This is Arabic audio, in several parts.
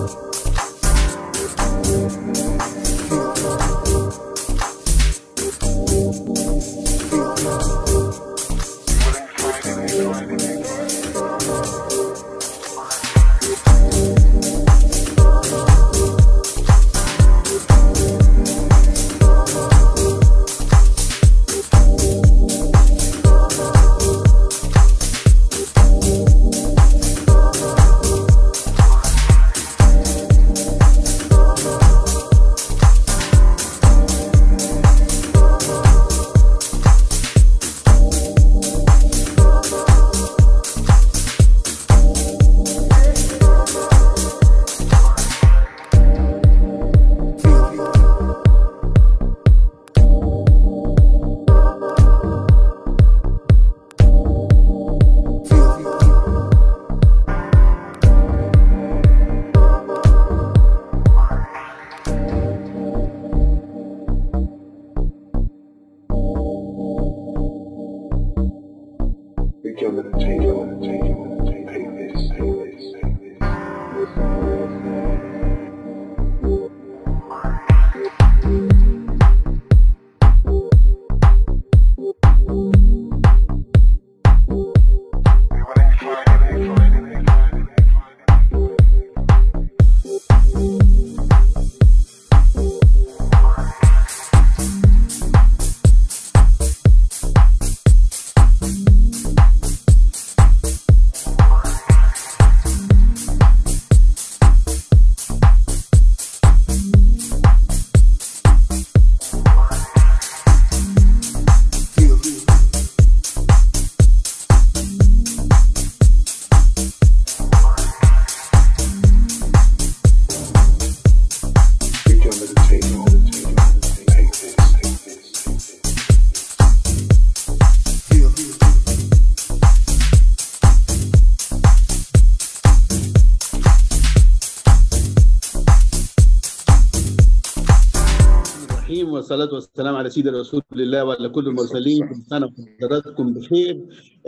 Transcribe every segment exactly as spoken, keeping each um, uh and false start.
والصلاة والسلام على سيدنا رسول الله وعلى كل المرسلين. كل سنة وحضراتكم بخير.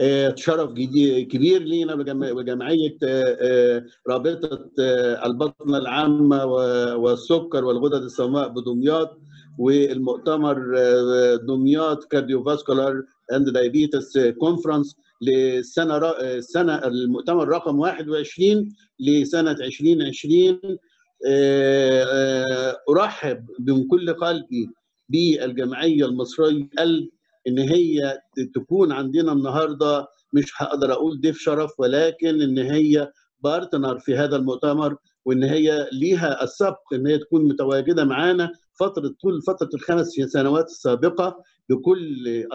شرف كبير لينا وجمعية رابطة البطنة العامة والسكر والغدد الصماء بدمياط والمؤتمر دمياط كارديوفاسكولار اند دايابيتس كونفرنس للسنة السنة المؤتمر رقم واحد وعشرين لسنة ألفين وعشرين. أرحب من كل قلبي بالجمعية المصرية للقلب إن هي تكون عندنا النهارده، مش هقدر أقول ضيف شرف، ولكن إن هي بارتنر في هذا المؤتمر، وإن هي ليها السبق إن هي تكون متواجدة معانا فترة طول فترة الخمس سنوات السابقة بكل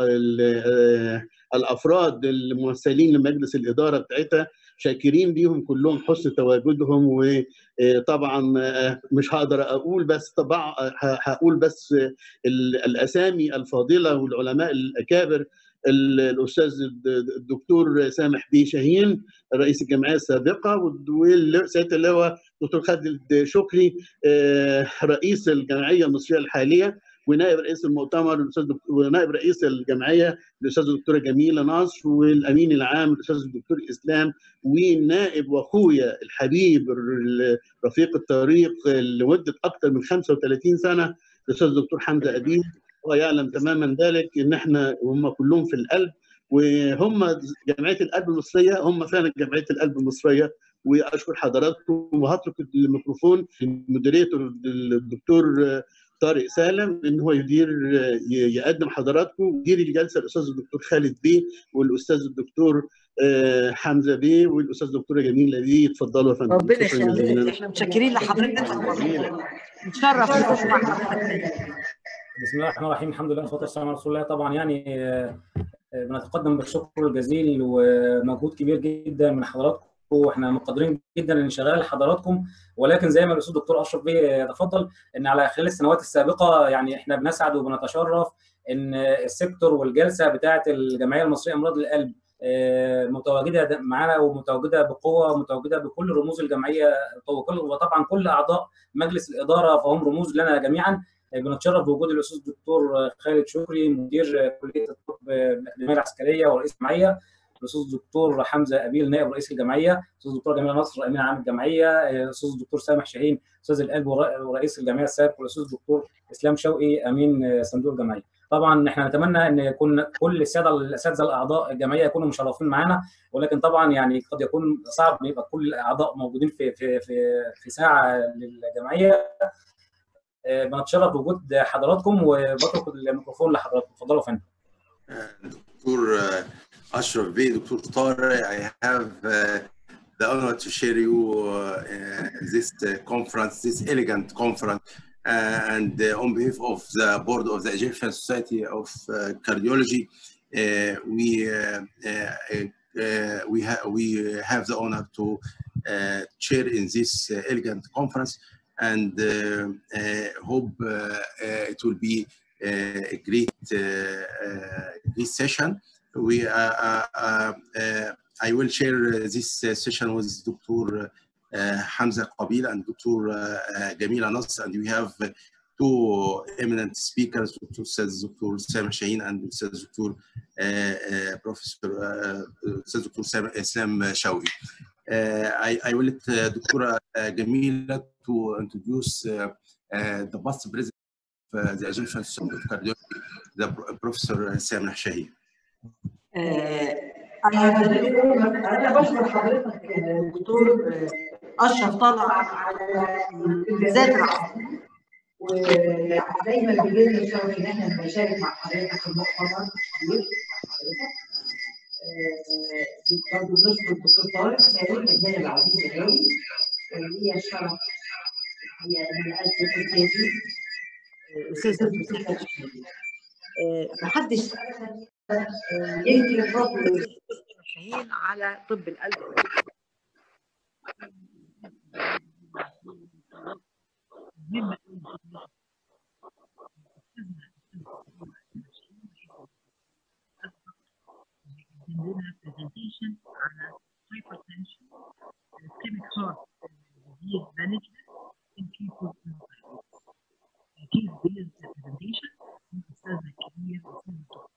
الأفراد الممثلين لمجلس الإدارة بتاعتها. شاكرين ليهم كلهم حسن تواجدهم. وطبعا مش هقدر اقول بس طبعا هقول بس الاسامي الفاضله والعلماء الاكابر: الاستاذ الدكتور سامح بيه شاهين رئيس الجمعيه السابقه، وسياده اللواء دكتور خالد شكري رئيس الجمعيه المصريه الحاليه، ونائب رئيس المؤتمر الاستاذ ونائب رئيس الجمعيه الاستاذ الدكتوره جميله نصر، والامين العام الاستاذ الدكتور اسلام، والنائب واخويا الحبيب رفيق الطريق لمده اكثر من خمسة وثلاثين سنه الاستاذ الدكتور حمزه اديب. هو يعلم تماما ذلك ان احنا هم كلهم في القلب، وهم جمعيه القلب المصريه، هم فعلا جمعيه القلب المصريه. واشكر حضراتكم، وهترك الميكروفون للمودريتور الدكتور طارق سالم ان هو يدير يقدم حضراتكم، ويدير الجلسه الاستاذ الدكتور خالد بيه والاستاذ الدكتور حمزه بيه والاستاذ الدكتوره جميله بيه. يتفضلوا يا فندم. ربنا يخليك، احنا متشكرين لحضرتك، نتشرف بنسمع حضرتك. بسم الله الرحمن الرحيم، الحمد لله والصلاه والسلام على رسول الله. طبعا يعني بنتقدم بالشكر الجزيل ومجهود كبير جدا من حضراتكم، واحنا مقدرين جدا لانشغال حضراتكم، ولكن زي ما الاستاذ الدكتور اشرف بيه تفضل ان على خلال السنوات السابقه يعني احنا بنسعد وبنتشرف ان السيكتور والجلسه بتاعه الجمعيه المصريه لامراض القلب متواجده معانا ومتواجده بقوه ومتواجده بكل رموز الجمعيه، وطبعا كل اعضاء مجلس الاداره فهم رموز لنا جميعا. بنتشرف بوجود الاستاذ الدكتور خالد شكري مدير كليه الطب بالاكاديميه العسكريه ورئيس الجمعيه، الاستاذ الدكتور حمزه ابيل نائب رئيس الجمعيه، الاستاذ الدكتور جميله نصر امين عام الجمعيه، الاستاذ الدكتور سامح شاهين استاذ القلب ورئيس الجمعيه السابق، والاستاذ الدكتور اسلام شوقي امين صندوق الجمعيه. طبعا احنا نتمنى ان يكون كل الساده الاساتذه الاعضاء الجمعيه يكونوا مشرفين معانا، ولكن طبعا يعني قد يكون صعب يبقى كل الاعضاء موجودين في في في في ساعه للجمعيه. بنتشرف بوجود حضراتكم وبترك الميكروفون لحضراتكم. اتفضلوا يا فندم. دكتور اشرف بيه، دكتور طارق, I have uh, the honor to share you uh, this uh, conference, this elegant conference, uh, and uh, on behalf of the board of the Egyptian Society of uh, Cardiology, uh, we uh, uh, uh, we have we have the honor to uh, chair in this uh, elegant conference, and uh, uh, hope uh, uh, it will be uh, a great uh, uh, great session. We uh, uh, uh, I will share this uh, session with Doctor Uh, Hamza Qabil and Doctor Uh, uh, Jamila Nasr, and we have uh, two eminent speakers, Doctor Doctor Sam Shaheen and Doctor uh, uh, Professor uh, Doctor Islam Shawqi. Uh, I, I will let uh, Doctor Uh, Jamila to introduce uh, uh, the past president of uh, the Egyptian Society of Cardiology, the Professor Sam Shaheen. أنا بشكر حضرتك دكتور أشرف طلعت على الإنجازات العظيمة، ودايما بيجيلنا الشرف إن إحنا بنشارك مع حضرتك في المؤتمر الكبير مع حضرتك. برضه نشكر الدكتور طارق سالم الابن العزيز الغالي، ليا الشرف هي إن أنا ألتقي أستاذي أستاذ الدكتور محدش يمكن فضل شاهين على طب القلب. عندنا presentation على hypertension and ischemic heart disease management in people with diabetes. case based presentation من أستاذنا الكبير أستاذ الدكتور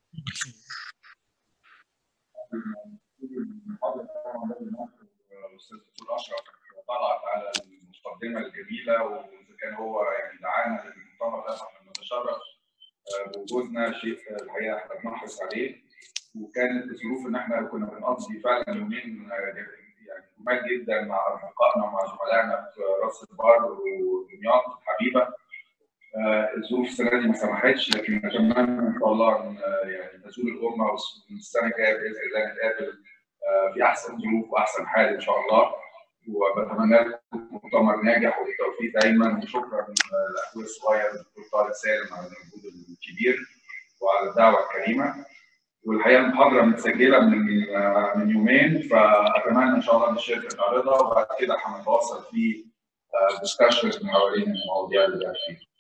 الاستاذ الدكتور اشرف طلعت على المقدمه الجميله، واذا كان هو يعني دعانا للمؤتمر ده فاحنا بنتشرف بوجودنا، شيء الحقيقه احنا بنحرص عليه. وكانت الظروف ان احنا كنا بنقضي فعلا يومين يعني جمال جدا مع اصدقائنا ومع زملائنا في راس البر ودمياط الحبيبه. الظروف السنه دي ما سمحتش، لكن نتمنى ان شاء الله ان يعني تزول الامه والسنه الجايه باذن الله نتقابل في احسن ظروف واحسن حال ان شاء الله. وبتمنى لكم مؤتمر ناجح وبالتوفيق دايما. وشكرا لاخوي الصغير الدكتور طارق سالم على المجهود الكبير وعلى الدعوه الكريمه. والحقيقه المحاضره متسجله من من يومين، فاتمنى ان شاء الله ان الشركه تعرضها وبعد كده هنتواصل في ديسكشن حوالين المواضيع اللي فيها.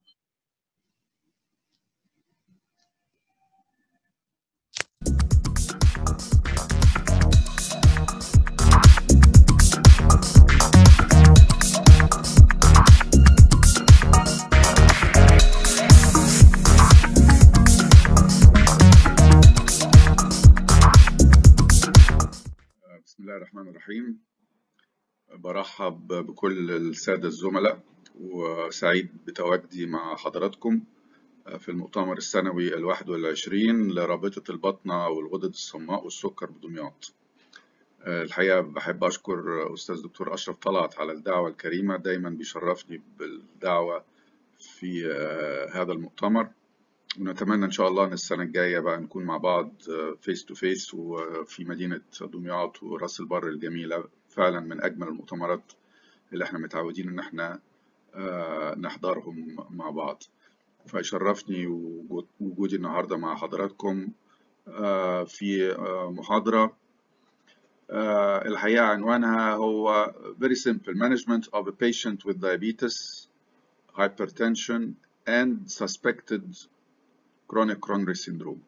بسم الله الرحمن الرحيم. برحب بكل السادة الزملاء وسعيد بتواجدي مع حضراتكم في المؤتمر السنوي الواحد والعشرين لرابطة البطنة والغدد الصماء والسكر بدمياط. الحقيقة بحب أشكر أستاذ دكتور أشرف طلعت على الدعوة الكريمة، دايما بيشرفني بالدعوة في هذا المؤتمر، ونتمنى إن شاء الله إن السنة الجاية بقى نكون مع بعض فيس تو فيس وفي مدينة دمياط وراس البر الجميلة. فعلا من أجمل المؤتمرات اللي احنا متعودين إن احنا نحضرهم مع بعض. فيشرفني وجودي النهاردة مع حضراتكم في محاضرة الحقيقة عنوانها هو very simple management of a patient with diabetes, hypertension and suspected chronic coronary syndrome.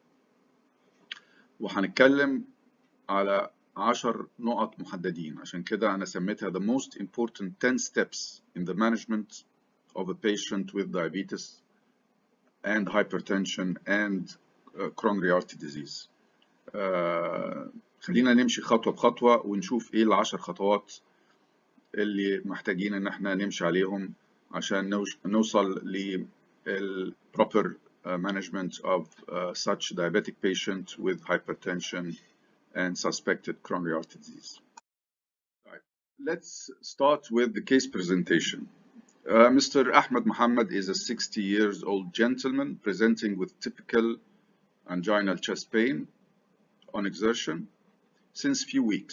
وهنتكلم على عشر نقط محددين، عشان كده أنا سميتها the most important ten steps in the management of a patient with diabetes and hypertension and uh, coronary artery disease. آه خلينا نمشي خطوة بخطوة ونشوف ايه العشر خطوات اللي محتاجين ان احنا نمشي عليهم عشان نوصل لل proper management of uh, such diabetic patient with hypertension and suspected coronary artery disease. Right. Let's start with the case presentation. Uh, Mister Ahmed Mohammed is a sixty years old gentleman presenting with typical anginal chest pain on exertion since few weeks.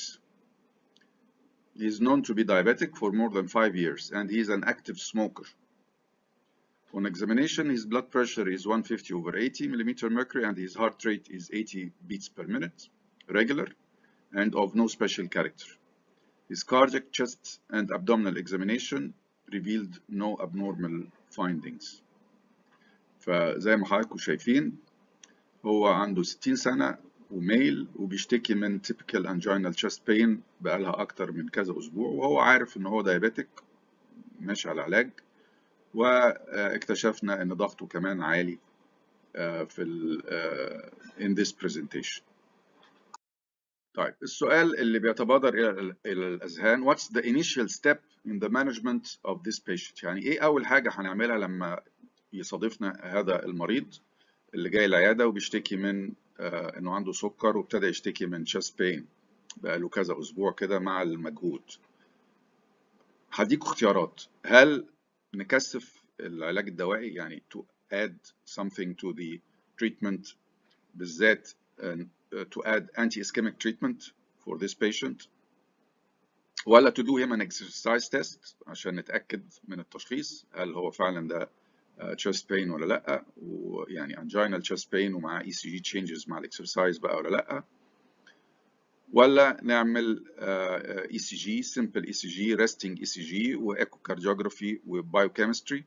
He is known to be diabetic for more than five years and he is an active smoker. On examination, his blood pressure is one fifty over eighty millimeter mercury and his heart rate is eighty beats per minute, regular and of no special character. His cardiac, chest and abdominal examination revealed no abnormal findings. فزي ما حضراتكم شايفين هو عنده ستين سنة وميل وبيشتكي من typical anginal chest pain بقالها أكتر من كذا أسبوع وهو عارف إن هو دايابيتك ماشي على علاج واكتشفنا إن ضغطه كمان عالي في ال in this presentation. طيب السؤال اللي بيتبادر إلى إلى الأذهان what's the initial step in the management of this patient؟ يعني إيه أول حاجة هنعملها لما يصادفنا هذا المريض اللي جاي العيادة وبيشتكي من آه إنه عنده سكر وابتدى يشتكي من chest pain بقاله كذا أسبوع كده مع المجهود. هديكوا اختيارات، هل نكثف العلاج الدوائي يعني to add something to the treatment بالذات uh, to add anti-ischemic treatment for this patient ولا to do him an exercise test عشان نتأكد من التشخيص هل هو فعلا ده chest pain ولا لأ ويعني angina chest pain ومع E C G changes مع الاكسرسايز بقى ولا لأ ولا نعمل uh, E C G simple E C G resting E C G و echocardiography و biochemistry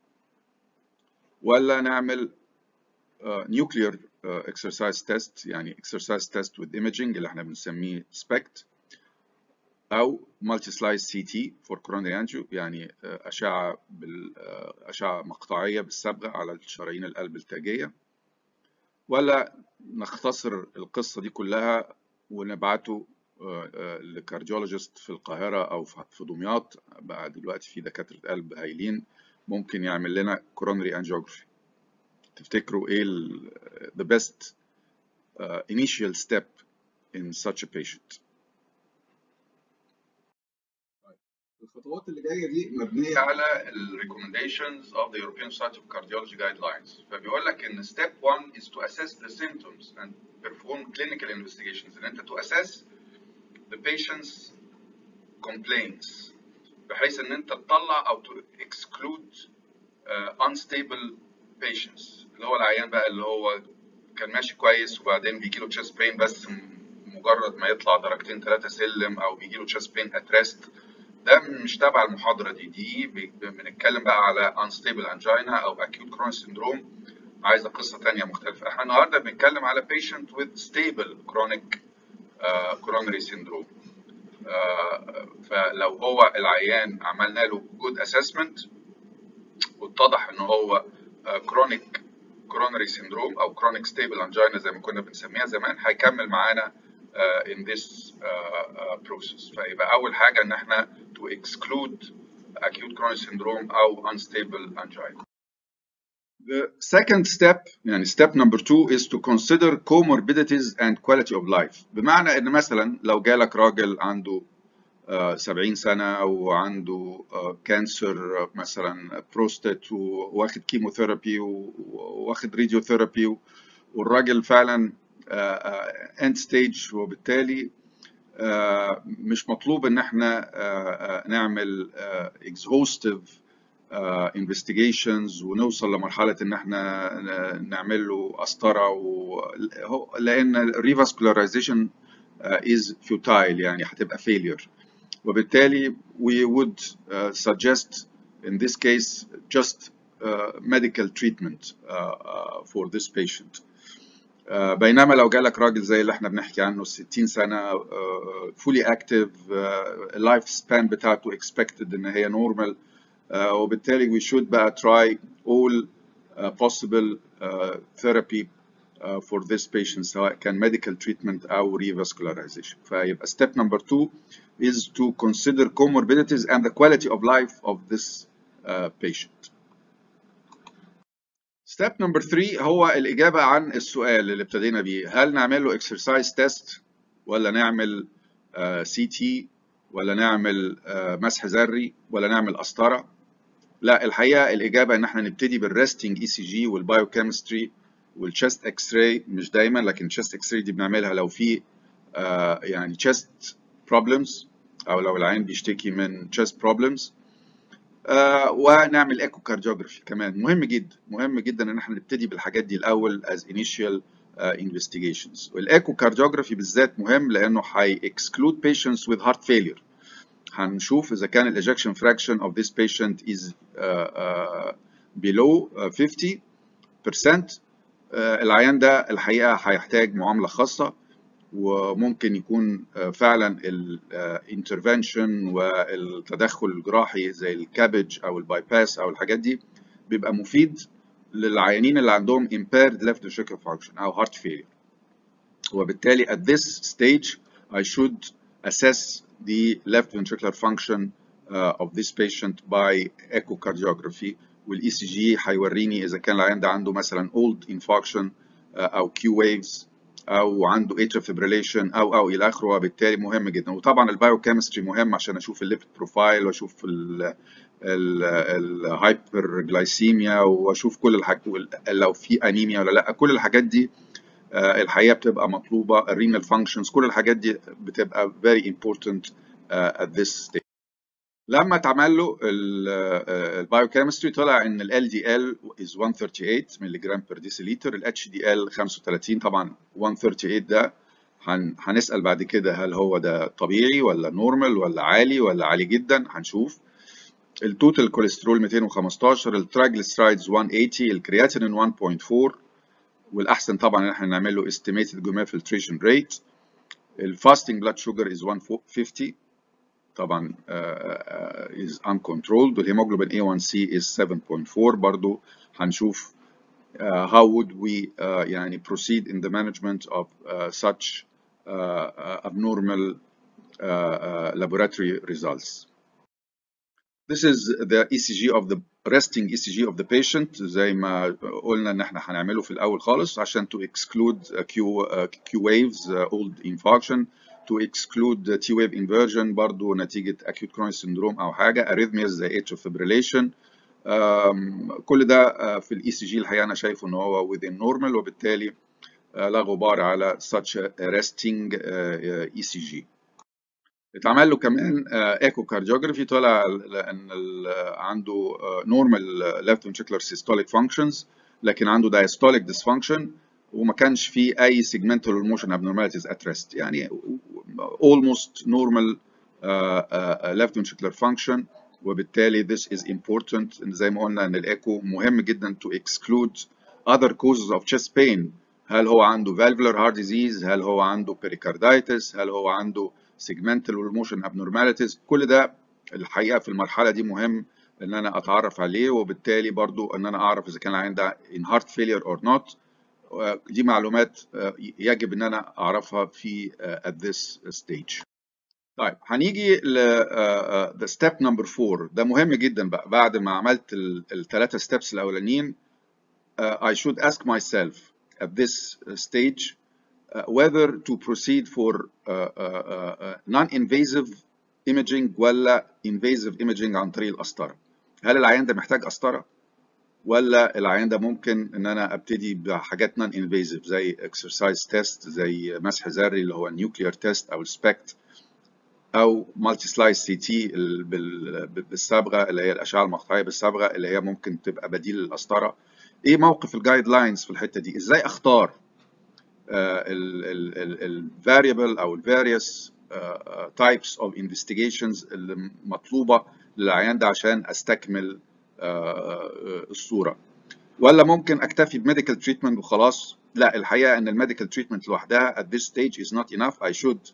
ولا نعمل uh, nuclear uh, exercise test يعني exercise test with imaging اللي احنا بنسميه SPECT أو multi-slice C T for coronary angio يعني أشعة بالأشعة مقطعية بالصبغة على شرايين القلب التاجية ولا نختصر القصة دي كلها ونبعته لكارديولوجيست في القاهرة أو في دمياط بقى دلوقتي في دكاترة قلب هايلين ممكن يعمل لنا coronary angiography. تفتكروا إيه the best uh, initial step in such a patient؟ الخطوات اللي جايه دي مبنيه على ال recommendations of the European Society of Cardiology guidelines. فبيقول لك ان step one is to assess the symptoms and perform clinical investigations. ان انت to assess the patient's complaints بحيث ان انت تطلع او to exclude uh, unstable patients اللي هو العيان بقى اللي هو كان ماشي كويس وبعدين بيجي له chest pain بس مجرد ما يطلع درجتين ثلاثه سلم او بيجي له chest pain at rest. ده مش تبع المحاضرة دي دي بنتكلم بقى على unstable angina أو acute coronary syndrome عايزة قصة تانية مختلفة. احنا النهاردة بنتكلم على patient with stable chronic uh, coronary syndrome. uh, فلو هو العيان عملنا له good assessment واتضح إن هو uh, chronic coronary syndrome أو chronic stable angina زي ما كنا بنسميها زمان هيكمل معانا Uh, in this uh, uh, process. فيبقى أول حاجة إن إحنا to exclude acute coronary syndrome أو unstable angina. The second step يعني step number two is to consider comorbidities and quality of life. بمعنى إن مثلا لو جالك راجل عنده uh, سبعين سنة وعنده كانسر uh, مثلا بروستات وواخد كيموثيرابي وواخد راديوثيرابي والراجل فعلا end stage وبالتالي uh, مش مطلوب ان احنا uh, uh, نعمل uh, exhaustive uh, investigations ونوصل لمرحلة ان احنا نعمل له قسطرة و... لان revascularization uh, is futile يعني هتبقى failure وبالتالي we would uh, suggest in this case just uh, medical treatment uh, uh, for this patient. Uh, بينما لو جالك راجل زي اللي احنا بنحكي عنه ستين سنة uh, fully active uh, life span بتاعته expected ان هي normal uh, وبالتالي we should بقى try all uh, possible uh, therapy uh, for this patient سواء كان medical treatment أو revascularization. فيبقى step number two is to consider comorbidities and the quality of life of this uh, patient. Step number three هو الإجابة عن السؤال اللي ابتدينا بيه، هل نعمل له exercise test ولا نعمل سي uh, تي ولا نعمل uh, مسح ذري ولا نعمل قسطرة؟ لا، الحقيقة الإجابة إن احنا نبتدي بالريستنج اي سي جي والبايوكيمستري والchest اكس راي، مش دايما، لكن chest اكس راي دي بنعملها لو في uh, يعني chest problems أو لو العين بيشتكي من chest problems. Uh, ونعمل ايكو كارديوجرافي كمان، مهم جدا مهم جدا ان احنا نبتدي بالحاجات دي الاول as initial uh, investigations. والايكو كارديوجرافي بالذات مهم لانه هي exclude patients with heart failure. هنشوف اذا كان الايجكشن fraction of this patient is uh, uh, below uh, fifty percent. uh, العيان ده الحقيقه هيحتاج معامله خاصه، وممكن يكون فعلا الانترفنشن والتدخل الجراحي زي الكابج او البايباس او الحاجات دي بيبقى مفيد للعيانين اللي عندهم impaired left ventricular function او heart failure. وبالتالي at this stage I should assess the left ventricular function uh, of this patient by echocardiography، والاي سي جي هيوريني اذا كان العيان ده عنده مثلا old infarction uh, او Q waves او عنده atrial fibrillation او او الى اخره، وبالتالي مهم جدا. وطبعا البايوكيمستري مهم عشان اشوف الليبيد بروفايل واشوف الهايبر جلايسيميا واشوف كل الحاجات، لو في انيميا ولا لا، كل الحاجات دي الحقيقه بتبقى مطلوبه. الرينال فانكشنز، كل الحاجات دي بتبقى very important at this stage. لما اتعمل له البايوكيمستري طلع ان ال L D L is one thirty-eight ملغ per deciliter، ال H D L خمسة وثلاثين. طبعا one thirty-eight ده هن هنسأل بعد كده هل هو ده طبيعي ولا نورمال ولا عالي ولا عالي جدا، هنشوف. التوتال كوليسترول مئتين وخمستاشر، الترايجليسرايدز one eighty، الكرياتينين one point four، والاحسن طبعا ان احنا نعمل له estimated glomerular filtration rate. الفاستنج blood sugar is one fifty طبعا uh, is uncontrolled، والهيموجلوبين A one C is seven point four. برضو هنشوف uh, how would we uh, يعني proceed in the management of uh, such uh, abnormal uh, uh, laboratory results. This is the E C G of the resting E C G of the patient زي ما قلنا ان احنا هنعمله في الاول خالص عشان to exclude uh, Q, uh, Q waves, uh, old infarction, to exclude uh, T wave inversion برضو نتيجة acute coronary syndrome او حاجة، arrhythmias زي atrial fibrillation. um, كل ده uh, في الاي سي جي الحقيقة انا شايفه ان هو within normal، وبالتالي uh, لا غبار على such a resting uh, E C G. اتعمل له كمان ايكو كارديوجرافي، طلع ان عنده نورمال ليفت ventricular systolic functions لكن عنده diastolic dysfunction، وما كانش فيه اي segmental motion abnormalities at rest، يعني almost normal left ventricular function. وبالتالي this is important زي ما قلنا ان الايكو مهم جدا to exclude other causes of chest pain. هل هو عنده valvular heart disease، هل هو عنده pericarditis، هل هو عنده segmental motion abnormalities، كل ده الحقيقه في المرحله دي مهم ان انا اتعرف عليه، وبالتالي برضو ان انا اعرف اذا كان العيان ده in heart failure or not. دي معلومات يجب ان انا اعرفها في at this stage. طيب هنيجي ل the step number four، ده مهم جدا بقى. بعد ما عملت الثلاثه steps الاولانيين I should ask myself at this stage Uh, whether to proceed for uh, uh, uh, non-invasive imaging ولا invasive imaging عن طريق القسطرة. هل العيان ده محتاج قسطرة ولا العيان ده ممكن ان انا ابتدي بحاجات non-invasive زي exercise test، زي مسح ذري اللي هو nuclear test او السبكت، او multi slice سي تي بالصبغة اللي هي الاشعة المقطعية بالصبغة اللي هي ممكن تبقى بديل للقسطرة. ايه موقف الجايد لاينز في الحتة دي؟ ازاي اختار ال variable او ال various uh, types of investigations اللي مطلوبة للعيان ده عشان استكمل uh, الصورة؟ ولا ممكن اكتفي بميديكال تريتمنت وخلاص؟ لا، الحقيقة ان الميديكال تريتمنت لوحدها at this stage is not enough. I should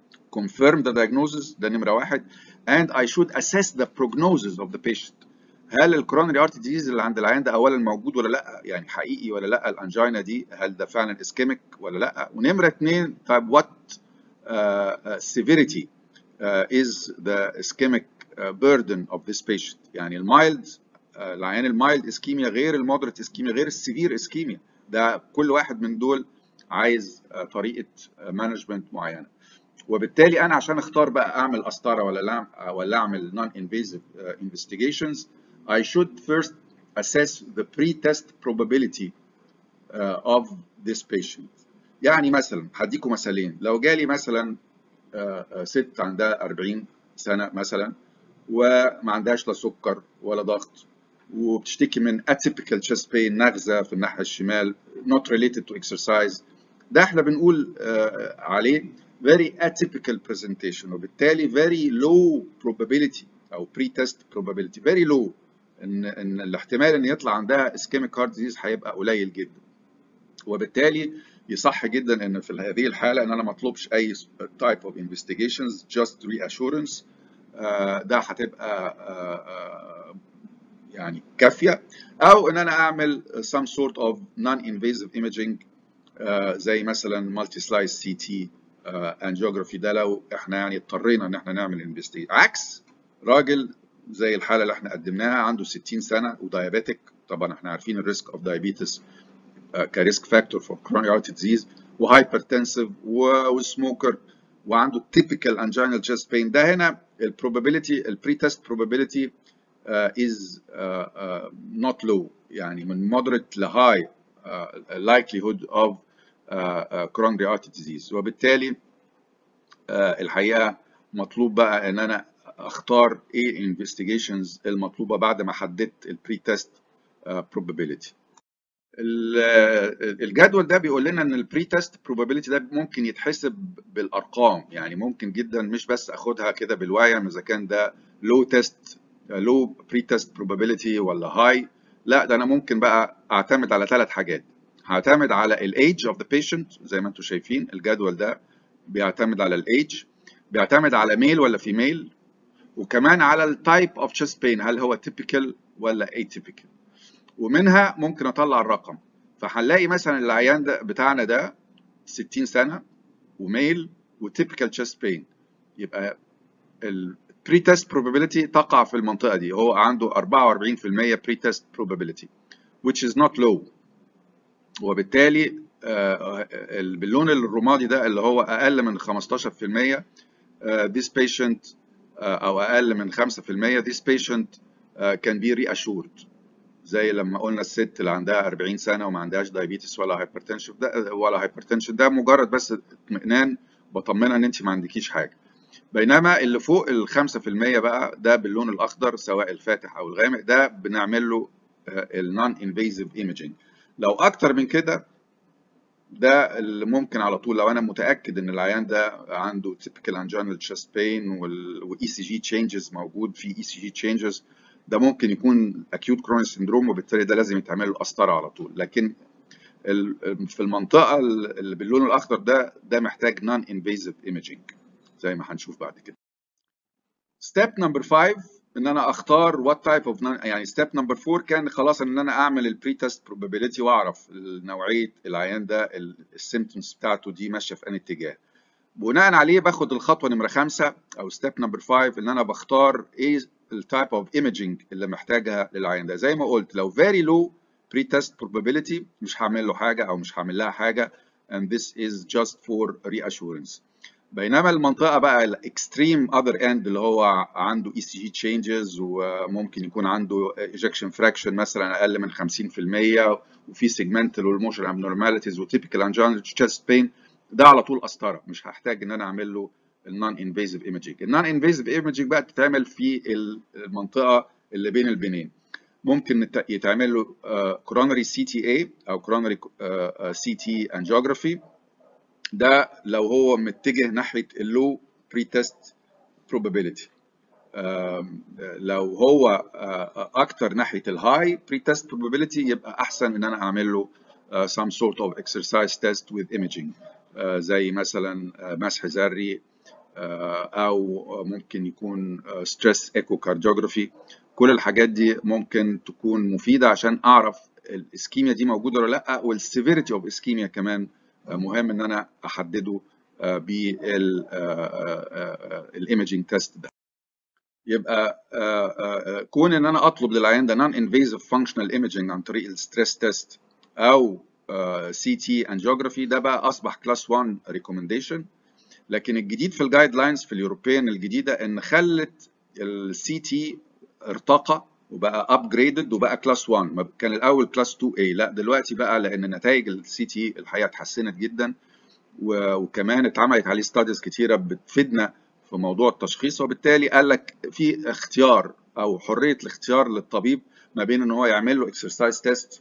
confirm the diagnosis، ده نمرة واحد، and I should assess the prognosis of the patient. هل الكورونري ارتري ديزيز اللي عند العيان ده اولا موجود ولا لا، يعني حقيقي ولا لا الانجينا دي، هل ده فعلا اسكيميك ولا لا. ونمره اثنين، طب وات severity uh, is the ischemic uh, burden of this patient. يعني المايلد uh, العيان المايلد اسكيميا غير المودريت اسكيميا غير السيفير اسكيميا، ده كل واحد من دول عايز uh, طريقه مانجمنت uh, معينه. وبالتالي انا عشان اختار بقى اعمل قسطره ولا لا ولا اعمل non invasive uh, investigations, I should first assess the pre-test probability uh, of this patient. يعني مثلا هديكم مثالين، لو جالي مثلا uh, ست عندها أربعين سنه مثلا وما عندهاش لا سكر ولا ضغط وبتشتكي من atypical chest pain، نغزه في الناحيه الشمال not related to exercise، ده احنا بنقول uh, عليه very atypical presentation، وبالتالي very low probability او pre-test probability very low، ان ان الاحتمال ان يطلع عندها ischemic heart disease هيبقى قليل جدا. وبالتالي يصح جدا ان في هذه الحاله ان انا ما اطلبش اي type of investigations just reassurance، ده هتبقى يعني كافيه، او ان انا اعمل some sort of non-invasive imaging زي مثلا multi slice سي تي angiography، ده لو احنا يعني اضطرينا ان احنا نعمل انفستيجيشن. عكس راجل زي الحاله اللي احنا قدمناها عنده ستين سنه ودايابيتك، طبعا احنا عارفين الريسك اوف دايابيتس كريسك فاكتور فور كرونيك ارتري ديزيز، وهايبرتنسيف وسموكر وعنده typical angina chest pain، ده هنا البروبابيلتي البري تيست probability is uh, uh, not low، يعني من moderate ل high uh, likelihood of coronary artery disease. وبالتالي uh, الحقيقه مطلوب بقى ان انا اختار ايه investigations المطلوبه بعد ما حددت البري تيست probability. الجدول ده بيقول لنا ان البري تيست probability ده ممكن يتحسب بالارقام، يعني ممكن جدا مش بس اخدها كده بالوعي اذا كان ده low test low pre test probability ولا high، لا ده انا ممكن بقى اعتمد على ثلاث حاجات. هعتمد على الايدج اوف ذا بيشنت زي ما انتم شايفين الجدول ده بيعتمد على الايدج، بيعتمد على ميل ولا فيميل، وكمان على التايب اوف chest pain هل هو typical ولا atypical، ومنها ممكن اطلع الرقم. فهنلاقي مثلا العيان ده بتاعنا ده ستين سنه وميل وتيبيكال chest pain، يبقى البري تيست probability تقع في المنطقه دي، هو عنده أربعة وأربعين بالمية بري تيست probability which is not low. وبالتالي باللون الرمادي ده اللي هو اقل من خمستاشر بالمية this patient او اقل من خمسة بالمية this patient can be reassured، زي لما قلنا الست اللي عندها أربعين سنه وما عندهاش دايابيتس ولا هايبرتنشن ده ولا هايبرتنشن ده مجرد بس اطمئنان بطمنها ان انت ما عندكيش حاجه. بينما اللي فوق ال خمسة بالمية بقى ده باللون الاخضر سواء الفاتح او الغامق ده بنعمل له النون انفيزيف ايميجينج. لو اكتر من كده ده اللي ممكن على طول لو انا متاكد ان العيان ده عنده typical angina chest pain واي سي جي changes موجود في اي سي جي changes، ده ممكن يكون acute coronary syndrome وبالتالي ده لازم يتعمل له قسطره على طول. لكن في المنطقه اللي باللون الاخضر ده ده محتاج non invasive imaging زي ما هنشوف بعد كده. step number five ان انا اختار what type of non، يعني step number four كان خلاص ان انا اعمل البري تيست probability واعرف نوعيه العيان ده السيمبتومز بتاعته دي ماشيه في انهي اتجاه. بناء عليه باخد الخطوه نمره خمسه او step number five ان انا بختار ايه التايب اوف ايميجينج اللي محتاجها للعيان ده. زي ما قلت لو very low pre-test probability مش هعمل له حاجه او مش هعمل لها حاجه and this is just for reassurance. بينما المنطقه بقى الاكستريم اذر اند اللي هو عنده اي سي جي تشينجز وممكن يكون عنده ايجكشن فراكشن مثلا اقل من خمسين بالمية وفي سيجمنتال والموشن ابنورماليتيز وتيبيكال انجينا تشست بين، ده على طول قسطره مش هحتاج ان انا اعمل له النون انفيزيف ايميجينج. النون انفيزيف ايميجينج بقى تتعمل في المنطقه اللي بين البنين، ممكن يتعمل له كورونري سي تي اي او كورونري سي تي انجيوجرافي، ده لو هو متجه ناحيه اللو بري تيست probability. لو هو اكتر ناحيه الهاي بري تيست probability يبقى احسن ان انا اعمل له some sort of exercise test with imaging زي مثلا مسح ذري او ممكن يكون stress echocardiography كل الحاجات دي ممكن تكون مفيده عشان اعرف الاسكيميا دي موجوده ولا لا، والسيفيريتي اوف اسكيميا كمان مهم ان انا احدده بالايمجنج تيست ده. يبقى كون ان انا اطلب للعيان ده نون انفيزيف فانكشنال ايمجنج عن طريق الستريس تيست او سي تي انجيوجرافي، ده بقى اصبح كلاس واحد ريكومنديشن. لكن الجديد في الجايد لاينز في اليوروبيان الجديده ان خلت السي تي ارتقى وبقى ابجريدد وبقى كلاس واحد. كان الاول كلاس اتنين اي، لا دلوقتي بقى لان نتائج السي تي الحقيقه اتحسنت جدا، وكمان اتعملت عليه ستاديز كتيره بتفيدنا في موضوع التشخيص، وبالتالي قال لك في اختيار او حريه الاختيار للطبيب ما بين ان هو يعمل له اكسرسايز تيست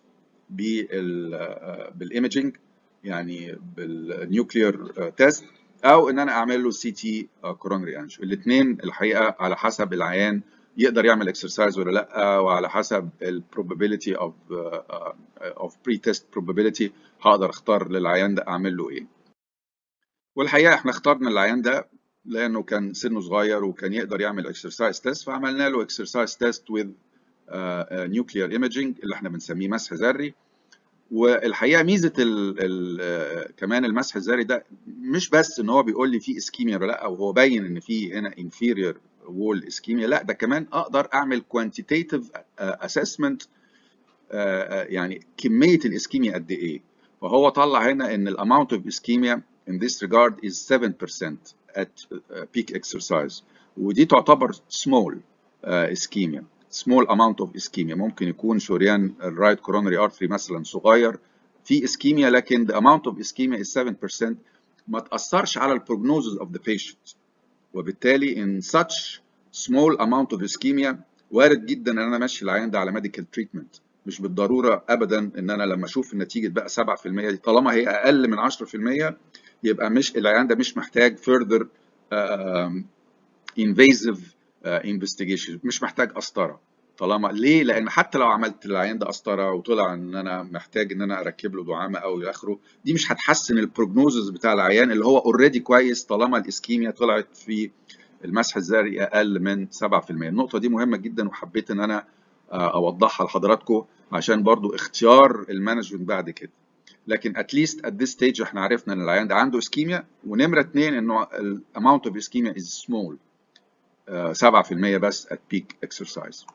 بالايمجنج يعني بالنيوكليير تيست، او ان انا اعمل له سي تي كورونري انجيو. الاثنين الحقيقه على حسب العيان يقدر يعمل اكسرسايز ولا لا، وعلى حسب البروبابيلتي اوف اوف بري تيست بروبابيلتي هقدر اختار للعيان ده اعمل له ايه. والحقيقه احنا اخترنا العيان ده لانه كان سنه صغير وكان يقدر يعمل اكسرسايز تيست، فعملنا له اكسرسايز تيست وذ نيوكليير ايمجنج اللي احنا بنسميه مسح ذري. والحقيقه ميزه ال ال كمان المسح الذري ده مش بس ان هو بيقول لي في اسكيميا ولا لا، وهو باين ان في هنا انفيريور وول اسكيميا، لا ده كمان اقدر اعمل كوانتيتيف اسسمنت يعني كميه الاسكيميا قد ايه. فهو طلع هنا ان الاماونت اوف اسكيميا in this regard is seven percent at peak exercise، ودي تعتبر small ischemia، small amount of ischemia. ممكن يكون شريان الرايت coronary artery مثلا صغير في ischemia، لكن the amount of ischemia is seven percent، ما تأثرش على البروجنوزز of the patient. وبالتالي in such small amount of ischemia وارد جدا ان انا امشي العيان ده على medical treatment. مش بالضروره ابدا ان انا لما اشوف النتيجه بقى سبعة في المية دي، طالما هي اقل من عشرة في المية يبقى مش العيان ده مش محتاج further uh, invasive uh, investigation، مش محتاج قسطره. طالما ليه؟ لان حتى لو عملت للعيان ده قسطره وطلع ان انا محتاج ان انا اركب له دعامه او الى اخره، دي مش هتحسن البروجنوزز بتاع العيان اللي هو اوريدي كويس طالما الاسكيميا طلعت في المسح الذري اقل من سبعة في المية. النقطه دي مهمه جدا وحبيت ان انا اوضحها لحضراتكم عشان برضو اختيار المانجمنت بعد كده. لكن اتليست at this stage احنا عرفنا ان العيان ده عنده اسكيميا، ونمره اثنين انه الاماونت اوف اسكيميا از سمول سبعة في المية بس at peak exercise.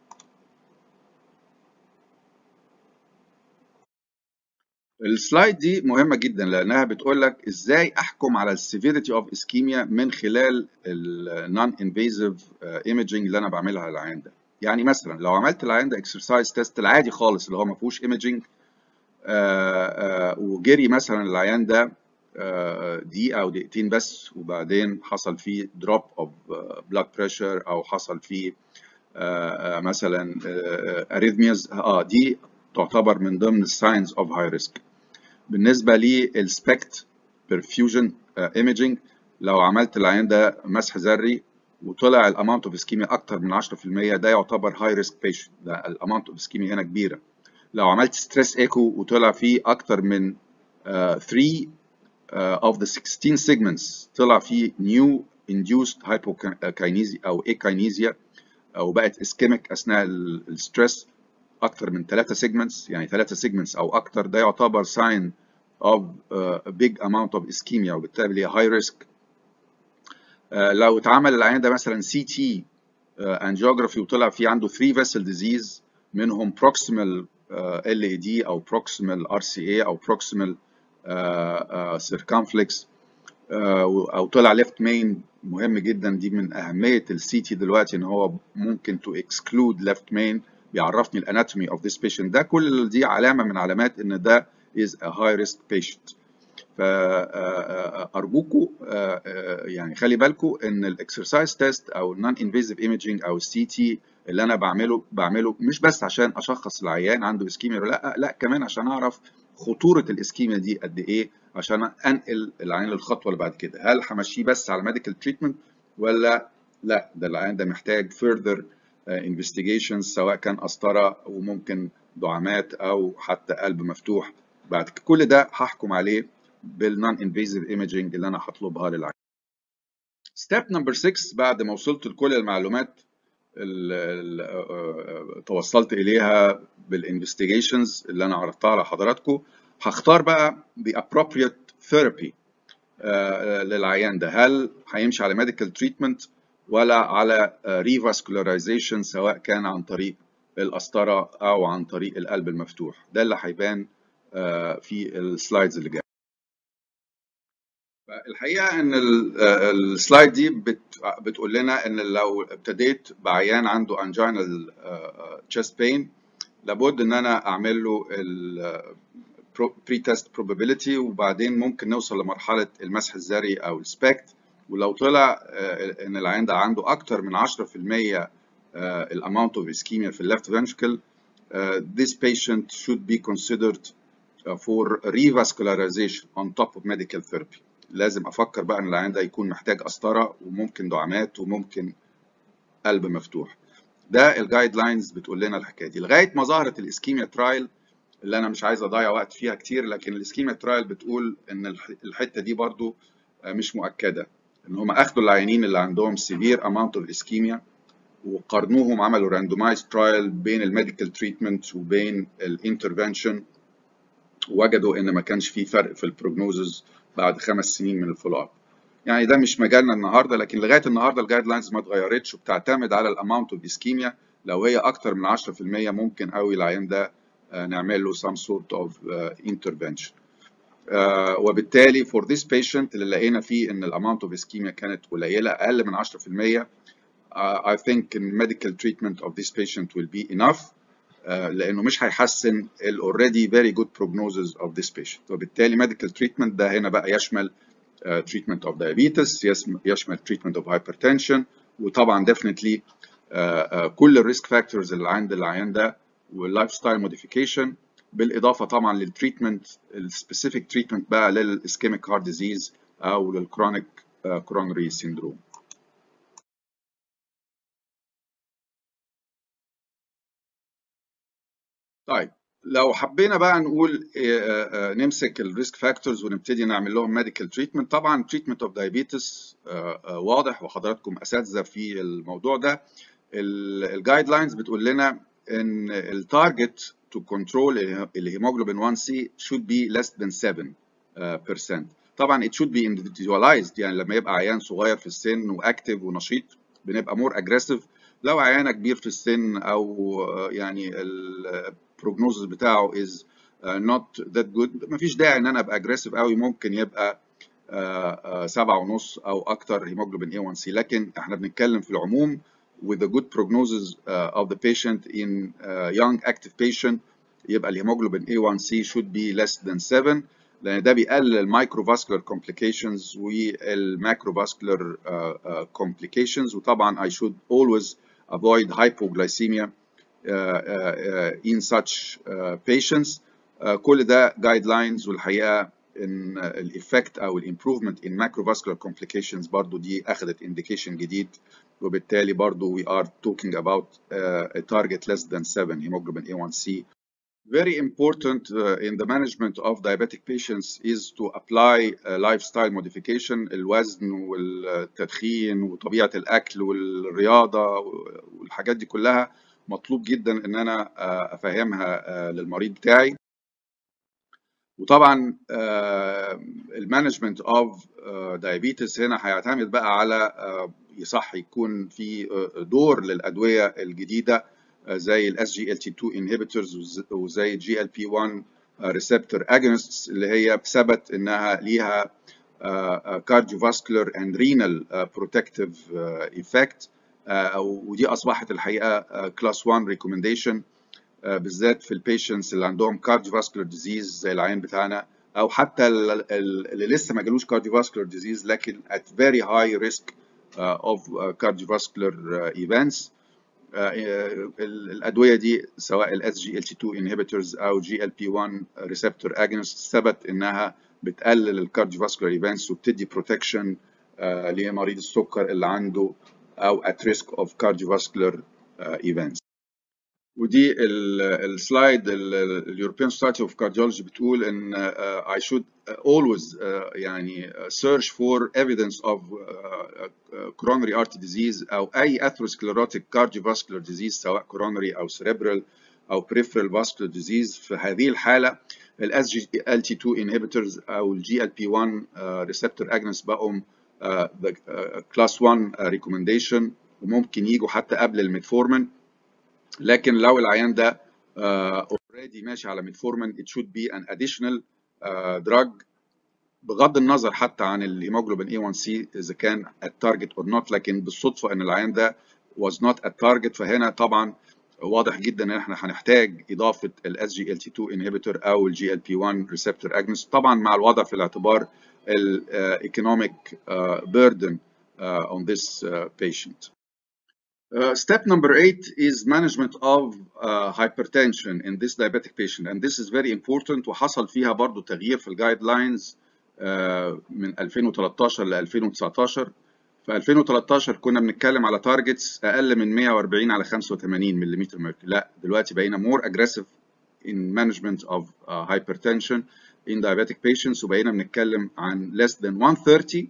السلايد دي مهمه جدا لانها بتقول لك ازاي احكم على السيفيريتي اوف اسكيميا من خلال النون انفيزيف ايمجنج اللي انا بعملها للعيان ده. يعني مثلا لو عملت العيان ده اكسرسايز تيست العادي خالص اللي هو ما فيهوش ايمجنج، وجري مثلا العيان ده دقيقه او دقيقتين بس، وبعدين حصل فيه دروب اوف بلاد بريشر او حصل فيه مثلا اريثمياز، اه دي تعتبر من ضمن الساينز اوف هاي ريسك. بالنسبه للسبكت برفيوجن ايمجنج، لو عملت العيان ده مسح ذري وطلع الاماونت اوف اسكيميا اكتر من عشرة في المية، ده يعتبر هاي ريسك بيشنت، ده الاماونت اوف اسكيميا هنا كبيره. لو عملت ستريس ايكو وطلع فيه اكتر من three of the sixteen segments طلع فيه new induced hypokinesia او akinesia او بقت اسكيميك اثناء الستريس اكتر من ثلاثة segments، يعني ثلاثة segments او اكتر، ده يعتبر sign of a big amount of ischemia وبالتالي high risk. لو اتعمل العيان ده مثلا سي تي انجيوجرافي وطلع فيه عنده three vessel disease منهم proximal ال اي دي او proximal ار سي اي او proximal circumflex او طلع left main، مهم جدا، دي من اهميه السي تي دلوقتي ان هو ممكن to exclude left main، بيعرفني الاناتومي اوف ذيس بيشنت. ده كل دي علامه من علامات ان ده is a high risk patient. فارجوكم يعني خلي بالكم ان الاكسرسايز تيست او النون انفيزيف ايمجنج او السي تي اللي انا بعمله بعمله مش بس عشان اشخص العيان عنده اسكيميا ولا لا، لا كمان عشان اعرف خطوره الاسكيميا دي قد ايه، عشان انقل العيان للخطوه اللي بعد كده. هل همشيه بس على ميديكال تريتمنت ولا لا، ده العيان ده محتاج further investigations سواء قسطره قسطره وممكن دعامات او حتى قلب مفتوح. بعد كل ده هحكم عليه بالنون انفيزيف ايمجنج اللي انا هطلبها للعيان. ستيب نمبر ستة بعد ما وصلت لكل المعلومات توصلت اليها بالانفستيجيشنز اللي انا عرضتها على حضراتكم. هختار بقى the appropriate therapy للعيان ده، هل هيمشي على medical treatment ولا على revascularization سواء كان عن طريق القسطره او عن طريق القلب المفتوح. ده اللي هيبان في السلايدز اللي جايه. الحقيقه ان السلايد دي بتقول لنا ان لو ابتديت بعيان عنده angina chest pain لابد ان انا اعمل له ال pre-test probability، وبعدين ممكن نوصل لمرحله المسح الذري او السبكت. ولو طلع ان العيان ده عنده اكتر من عشرة في المية الاماونت اوف ischemia في الليفت ventricle، this patient should be considered for revascularization on top of medical therapy. لازم افكر بقى ان العيان ده يكون محتاج قسطره وممكن دعامات وممكن قلب مفتوح. ده الجايد لاينز بتقول لنا الحكايه دي لغايه ما ظهرت الاسكيميا ترايل اللي انا مش عايز اضيع وقت فيها كتير، لكن الاسكيميا ترايل بتقول ان الحته دي برضو مش مؤكده، ان هم اخدوا العيانين اللي عندهم سيفير اماونت اوف اسكيميا وقارنوهم، عملوا راندومايز ترايل بين الميديكال تريتمنت وبين الانترفنشن، وجدوا ان ما كانش في فرق في البروجنوزز بعد خمس سنين من الفولو اب. يعني ده مش مجالنا النهارده، لكن لغايه النهارده الجايد لاينز ما اتغيرتش وبتعتمد على الاماونت اوف اسكيميا. لو هي اكتر من عشرة في المية ممكن قوي العيان ده نعمل له some sort of intervention. وبالتالي for this patient اللي لقينا فيه ان الاماونت اوف اسكيميا كانت قليله اقل من عشرة في المية، I think medical treatment of this patient will be enough لانه مش هيحسن ال already very good prognosis of this patient. وبالتالي medical treatment ده هنا بقى يشمل uh, treatment of diabetes، يشمل treatment of hypertension، وطبعا definitely uh, uh, كل الريسك فاكتورز اللي عند العيان ده واللايف ستايل موديفيكيشن، بالاضافه طبعا للتريتمنت السبيسيفيك تريتمنت بقى للاسكيميك هارت ديزيز او للكرونيك كورونري سيندروم. طيب لو حبينا بقى نقول نمسك الريسك فاكتورز ونبتدي نعمل لهم ميديكال تريتمنت. طبعا تريتمنت اوف دايابيتس واضح وحضراتكم اساتذه في الموضوع ده. الجايد لاينز بتقول لنا ان التارجت تو كنترول الهيموجلوبين واحد سي should be less than seven percent. طبعا it should be individualized، يعني لما يبقى عيان صغير في السن واكتف ونشيط بنبقى مور اجريسيف. لو عيانه كبير في السن او يعني البروجنوزس بتاعه is not that good مفيش داعي ان انا ابقى اجريسيف قوي، ممكن يبقى سبعة ونص او اكتر هيموجلوبين إيه واحد سي. لكن احنا بنتكلم في العموم with the good prognosis uh, of the patient in uh, young active patient يبقى الهيموجلوبين إيه واحد سي should be less than seven، لان ده بيقلل المايكروفاسكولار complications والماكروفاسكولار uh, uh, complications. وطبعا I should always avoid hypoglycemia uh, uh, in such uh, patients. uh, كل ده guidelines، والحقيقه ان الايفكت او الامبروفمنت in macrovascular complications برضو دي اخذت indication جديد، وبالتالي برضو we are talking about uh, a target less than seven hemoglobin إيه واحد سي. Very important uh, in the management of diabetic patients is to apply a lifestyle modification. الوزن والتدخين وطبيعة الأكل والرياضة والحاجات دي كلها مطلوب جدا إن أنا أفهمها للمريض بتاعي. وطبعا المانجمنت اوف دايابيتس هنا هيعتمد بقى على يصح يكون في دور للأدوية الجديدة زي الاس جي ال تي تو inhibitors وزي جي ال بي واحد receptor agonists اللي هي ثبت انها ليها cardiovascular and renal protective effect، ودي اصبحت الحقيقه كلاس واحد recommendation بالذات في البيشنتس اللي عندهم cardiovascular disease زي العيان بتاعنا، او حتى اللي لسه ما جالوش cardiovascular disease لكن at very high risk of cardiovascular events. الادويه دي سواء الاس جي ال تي تو inhibitors او جي ال بي واحد receptor agonists ثبت انها بتقلل الكارديوفاسكولار ايفنتس وبتدي بروتكشن لمريض السكر اللي عنده او at risk of cardiovascular events. ودي السلايد اليوروبيان سوسايتي اوف كارديولوجي بتقول ان uh, I should always uh, يعني search for evidence of uh, coronary artery disease او اي atherosclerotic cardiovascular disease سواء coronary او cerebral او peripheral vascular disease. في هذه الحاله ال S G L T two inhibitors او ال G L P one uh, receptor agonists بقوا uh, the uh, class one uh, recommendation وممكن يجوا حتى قبل الميتفورمين. لكن لو العيان ده اوريدي uh, ماشي على ميتفورمين it should be an additional uh, drug بغض النظر حتى عن الهيموجلوبين إيه وان سي اذا كان at target or not. لكن بالصدفه ان العيان ده was not at target فهنا طبعا واضح جدا ان احنا هنحتاج اضافه ال S G L T two inhibitor او ال G L P one receptor agonist طبعا مع الوضع في الاعتبار ال uh, economic uh, burden uh, on this uh, patient. Uh, step number eight is management of uh, hypertension in this diabetic patient and this is very important وحصل فيها برضو تغيير في الجايد لاينز uh, من ألفين وتلتاشر ل ألفين وتسعتاشر. في ألفين وتلتاشر كنا بنتكلم على تارجتس اقل من مية وأربعين على خمسة وثمانين ملم mercury. لا دلوقتي بقينا more aggressive in management of uh, hypertension in diabetic patients وبقينا بنتكلم عن less than one thirty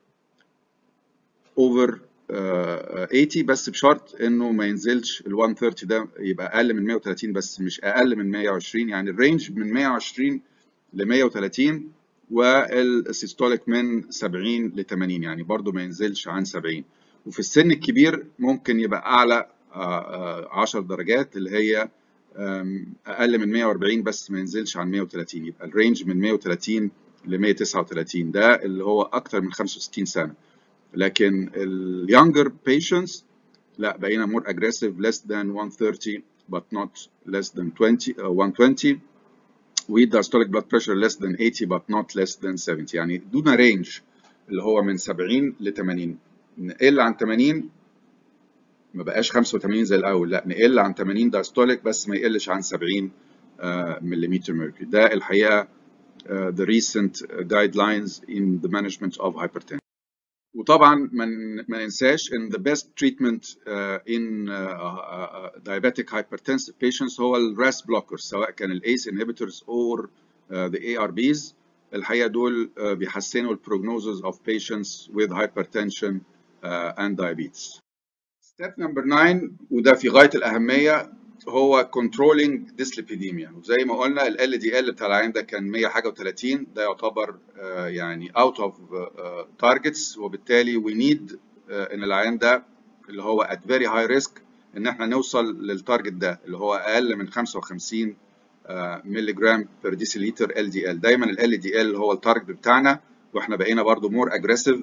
over eighty بس بشرط انه ما ينزلش ال one thirty ده يبقى اقل من مية وتلاتين بس مش اقل من مية وعشرين. يعني الرينج من مية وعشرين ل مية وتلاتين والسيستوليك من سبعين ل ثمانين يعني برضو ما ينزلش عن سبعين. وفي السن الكبير ممكن يبقى اعلى عشر درجات اللي هي اقل من مية وأربعين بس ما ينزلش عن مية وتلاتين. يبقى الرينج من مية وتلاتين ل مية وتسعة وتلاتين ده اللي هو اكتر من خمسة وستين سنه. لكن ال younger patients لا بقينا more aggressive less than one thirty but not less than twenty uh, one twenty with diastolic blood pressure less than eighty but not less than seventy يعني دون رينج اللي هو من سبعين ل ثمانين. نقل عن ثمانين ما بقاش خمسة وثمانين زي الاول لا نقل عن ثمانين diastolic بس ما يقلش عن سبعين ملم mercury. ده الحقيقه uh, the recent guidelines in the management of hypertension. وطبعا ما ننساش ان the best treatment uh, in uh, uh, diabetic hypertensive patients هو ال R A S blockers سواء كان ال A C E inhibitors or uh, the A R Bs. الحقيقه دول uh, بيحسنوا ال prognosis of patients with hypertension uh, and diabetes. Step number nine وده في غايه الاهميه هو controlling dyslipidemia. وزي ما قلنا ال L D L بتاع العين ده كان مية حاجه وتلاتين ده يعتبر يعني out of targets وبالتالي we need ان العين ده اللي هو at very high risk ان احنا نوصل للتارجت ده اللي هو اقل من خمسة وخمسين مللي جرام بير ديسيليتر L D L. دايما ال L D L هو التارجت بتاعنا واحنا بقينا برضو more aggressive.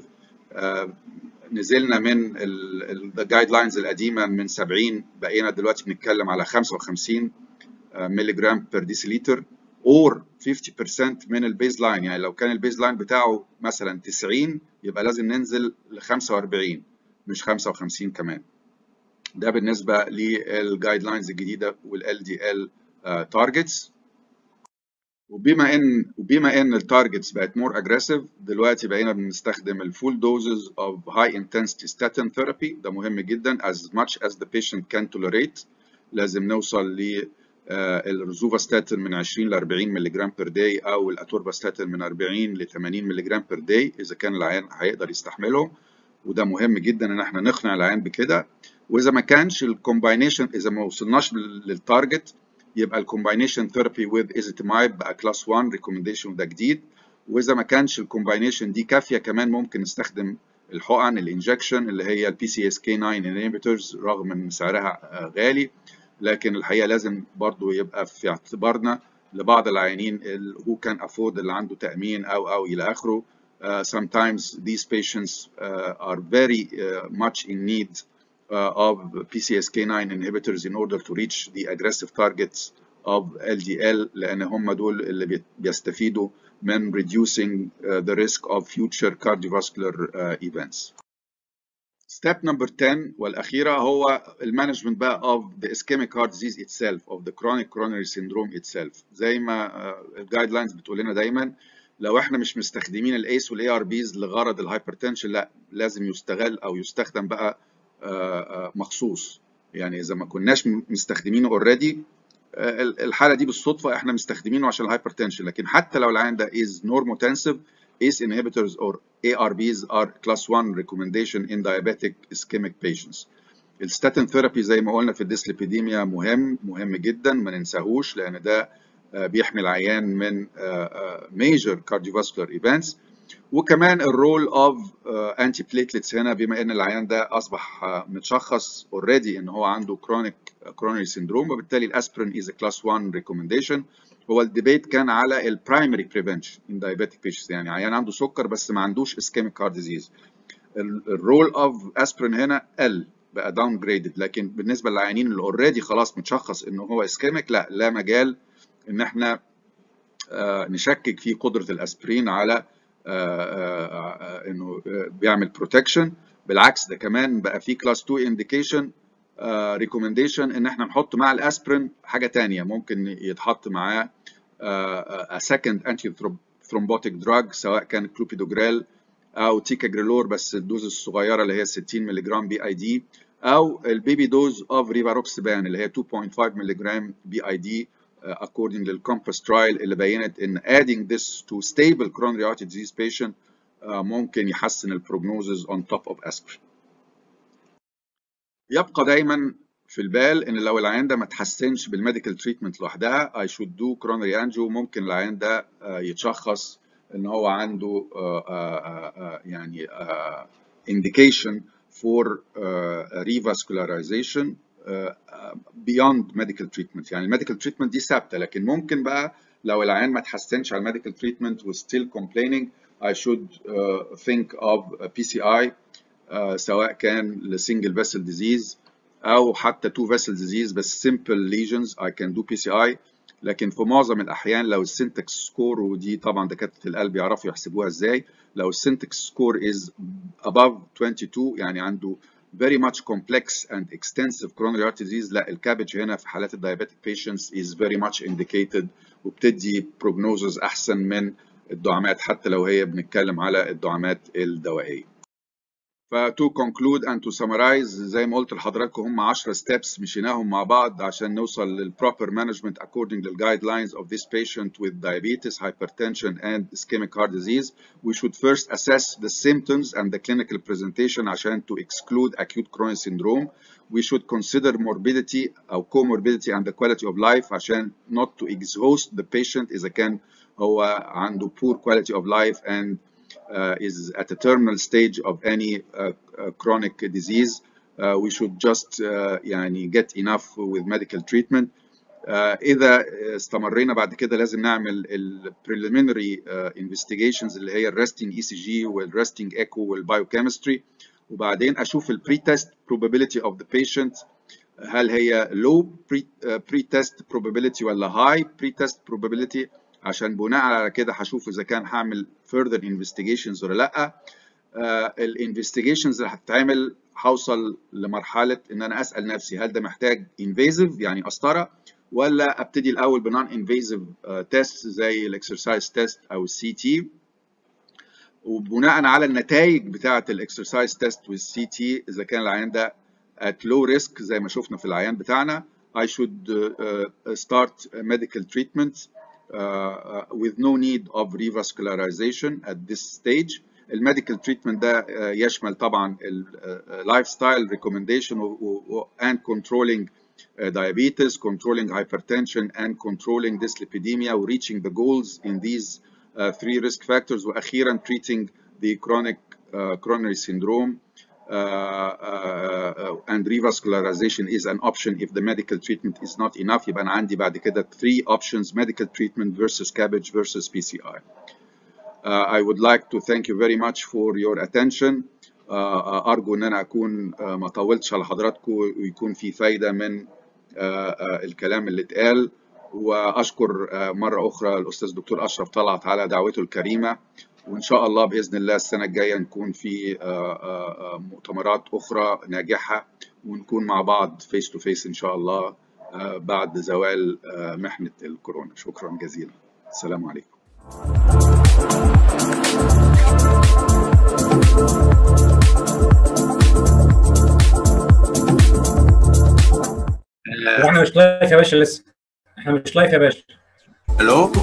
نزلنا من الجايد لاينز القديمه من سبعين بقينا دلوقتي بنتكلم على خمسة وخمسين مللي جرام بير ديسيليتر اور خمسين بالمية من البيز لاين. يعني لو كان البيز لاين بتاعه مثلا تسعين يبقى لازم ننزل ل خمسة وأربعين مش خمسة وخمسين كمان. ده بالنسبه للجايد لاينز الجديده وال L D L تارجتس. وبما ان وبما ان التارجتس بقت مور اجريسيف دلوقتي بقينا بنستخدم الفول دوزز اوف هاي انتنسيتي ستاتين ثيرابي. ده مهم جدا as much as the patient can tolerate. لازم نوصل ل الروزوفاستاتين من عشرين ل أربعين مللي جرام بير داي او الاتورفاستاتين من أربعين ل ثمانين مللي جرام بير داي اذا كان العيان هيقدر يستحملهم. وده مهم جدا ان احنا نقنع العيان بكده. واذا ما كانش الكومباينيشن اذا ما وصلناش للتارجت يبقى الكومباينيشن ثيرابي وذ ايزيتيمايب بقى كلاس واحد ريكومنديشن ده جديد. واذا ما كانش الكومباينيشن دي كافيه كمان ممكن نستخدم الحقن الانجكشن اللي هي البي سي اس كي تسعة انهبيتورز رغم ان سعرها غالي لكن الحقيقه لازم برضو يبقى في اعتبارنا لبعض العيانين who can afford اللي عنده تامين او او الى اخره. Uh, sometimes these patients uh, are very uh, much in need uh, of P C S K nine inhibitors in order to reach the aggressive targets of L D L لأن هم دول اللي بيستفيدوا من reducing uh, the risk of future cardiovascular uh, events. Step number ten والأخيرة هو المانجمنت بقى of the ischemic heart disease itself of the chronic coronary syndrome itself. زي ما الجايد لاينز بتقول لنا دايما لو احنا مش مستخدمين الايس والاي ار بيز لغرض الهايبرتنشن لا لازم يستغل او يستخدم بقى مخصوص يعني اذا ما كناش مستخدمينه اوريدي الحاله دي بالصدفه احنا مستخدمينه عشان الهايبرتنشن، لكن حتى لو العيان ده is normotensive A C E inhibitors or A R Bs are class one recommendation in diabetic ischemic patients. الستاتين ثيرابي زي ما قلنا في الديسليبيديميا مهم مهم جدا ما ننساهوش، لان ده بيحمي العيان من major cardiovascular events. وكمان الرول اوف انتي بليتلتس هنا، بما ان العيان ده اصبح متشخص اوريدي ان هو عنده كرونيك كرونري سيندروم، وبالتالي الاسبرين از كلاس واحد ريكومنديشن. هو الديبيت كان على البرايمري بريفنشن ان دايابيتيك بيشنتس، يعني عيان عنده سكر بس ما عندوش اسكيميك هارت ديزيز. الرول اوف اسبرين هنا قل بقى داون جريدد، لكن بالنسبه للعيانين اللي اوريدي خلاص متشخص ان هو اسكيميك لا لا مجال ان احنا نشكك في قدره الاسبرين على انه بيعمل بروتكشن. بالعكس ده كمان بقى في كلاس اتنين انديكيشن ريكومنديشن ان احنا نحط مع الاسبرين حاجه ثانيه، ممكن يتحط معاه ا سكند انتي ثرومبوتيك دراج سواء كان كلوبيدوجريل او تيكاجريلور بس الدوز الصغيره اللي هي ستين مللي جرام بي اي دي، او البيبي دوز اوف ريفاروكسبان اللي هي اتنين فاصلة خمسة مللي جرام بي اي دي according للكومباس ترايل اللي بينت ان adding this to stable coronary artery disease patient uh, ممكن يحسن البروجنوزز on top of aspirin. يبقى دايما في البال ان لو العيان ده ما تحسنش بالميديكال تريتمنت لوحدها I should do coronary angio، ممكن العيان ده uh, يتشخص ان هو عنده uh, uh, uh, يعني uh, indication for uh, revascularization beyond medical treatment. يعني الميديكال تريتمنت دي ثابته، لكن ممكن بقى لو العيان ما تحسنش على الميديكال تريتمنت و still complaining I should uh, think of بي سي آي uh, سواء كان لسنجل فيسل ديزيز او حتى تو فيسل ديزيز بس simple lesions I can do بي سي آي. لكن في معظم الاحيان لو السنتكس سكور، ودي طبعا دكاتره القلب يعرفوا يحسبوها ازاي، لو السنتكس سكور is above اتنين وعشرين يعني عنده very much complex and extensive coronary artery disease، لا الكابج هنا في حالات الدايابيتيك patients is very much indicated وبتدي prognosis احسن من الدعامات حتى لو هي بنتكلم على الدعامات الدوائيه. ف to conclude and to summarize زي ما قلت لحضراتكم هم عشرة steps مشيناهم مع بعض عشان نوصل لل proper management according لل guidelines of this patient with diabetes, hypertension and ischemic heart disease. We should first assess the symptoms and the clinical presentation عشان to exclude acute coronary syndrome. We should consider morbidity أو comorbidity and the quality of life عشان not to exhaust the patient إذا كان هو عنده poor quality of life and Uh, is at a terminal stage of any uh, uh, chronic disease. Uh, we should just uh, يعني get enough with medical treatment. Uh, إذا استمرينا بعد كده لازم نعمل ال preliminary uh, investigations اللي هي ال resting E C G وال resting echo وال biochemistry، وبعدين أشوف ال pre-test probability of the patient هل هي low pre, uh, pre-test probability ولا high pre-test probability، عشان بناء على كده هشوف اذا كان هعمل further investigations ولا لا. الانفستيجيشنز اللي هتتعمل هوصل لمرحله ان انا اسال نفسي هل ده محتاج invasive يعني قسطره، ولا ابتدي الاول بنون invasive تيست زي الاكسرسايز تيست او السي تي، وبناء على النتائج بتاعه الاكسرسايز تيست والسي تي اذا كان العيان ده at low risk زي ما شفنا في العيان بتاعنا I should uh, start medical treatment Uh, uh, with no need of revascularization at this stage. الميديكال تريتمنت ده uh, يشمل طبعا اللايف ستايل ريكومنديشن and controlling uh, diabetes, controlling hypertension and controlling dyslipidemia و reaching the goals in these uh, three risk factors، واخيرا treating the chronic uh, coronary syndrome. Uh, uh, and revascularization is an option if the medical treatment is not enough. يبقى أنا عندي بعد كده three options: medical treatment versus cabbage versus P C I. Uh, I would like to thank you very much for your attention. Uh, أرجو إن أنا أكون uh, ما طولتش على حضراتكم ويكون في فايدة من uh, uh, الكلام اللي اتقال، وأشكر uh, مرة أخرى الأستاذ دكتور أشرف طلعت على دعوته الكريمة، وإن شاء الله بإذن الله السنة الجاية نكون في مؤتمرات أخرى ناجحة ونكون مع بعض فيس تو فيس إن شاء الله بعد زوال محنة الكورونا. شكرا جزيلا. السلام عليكم. احنا مش لايف يا باشا لسه، احنا مش لايف يا باشا. الو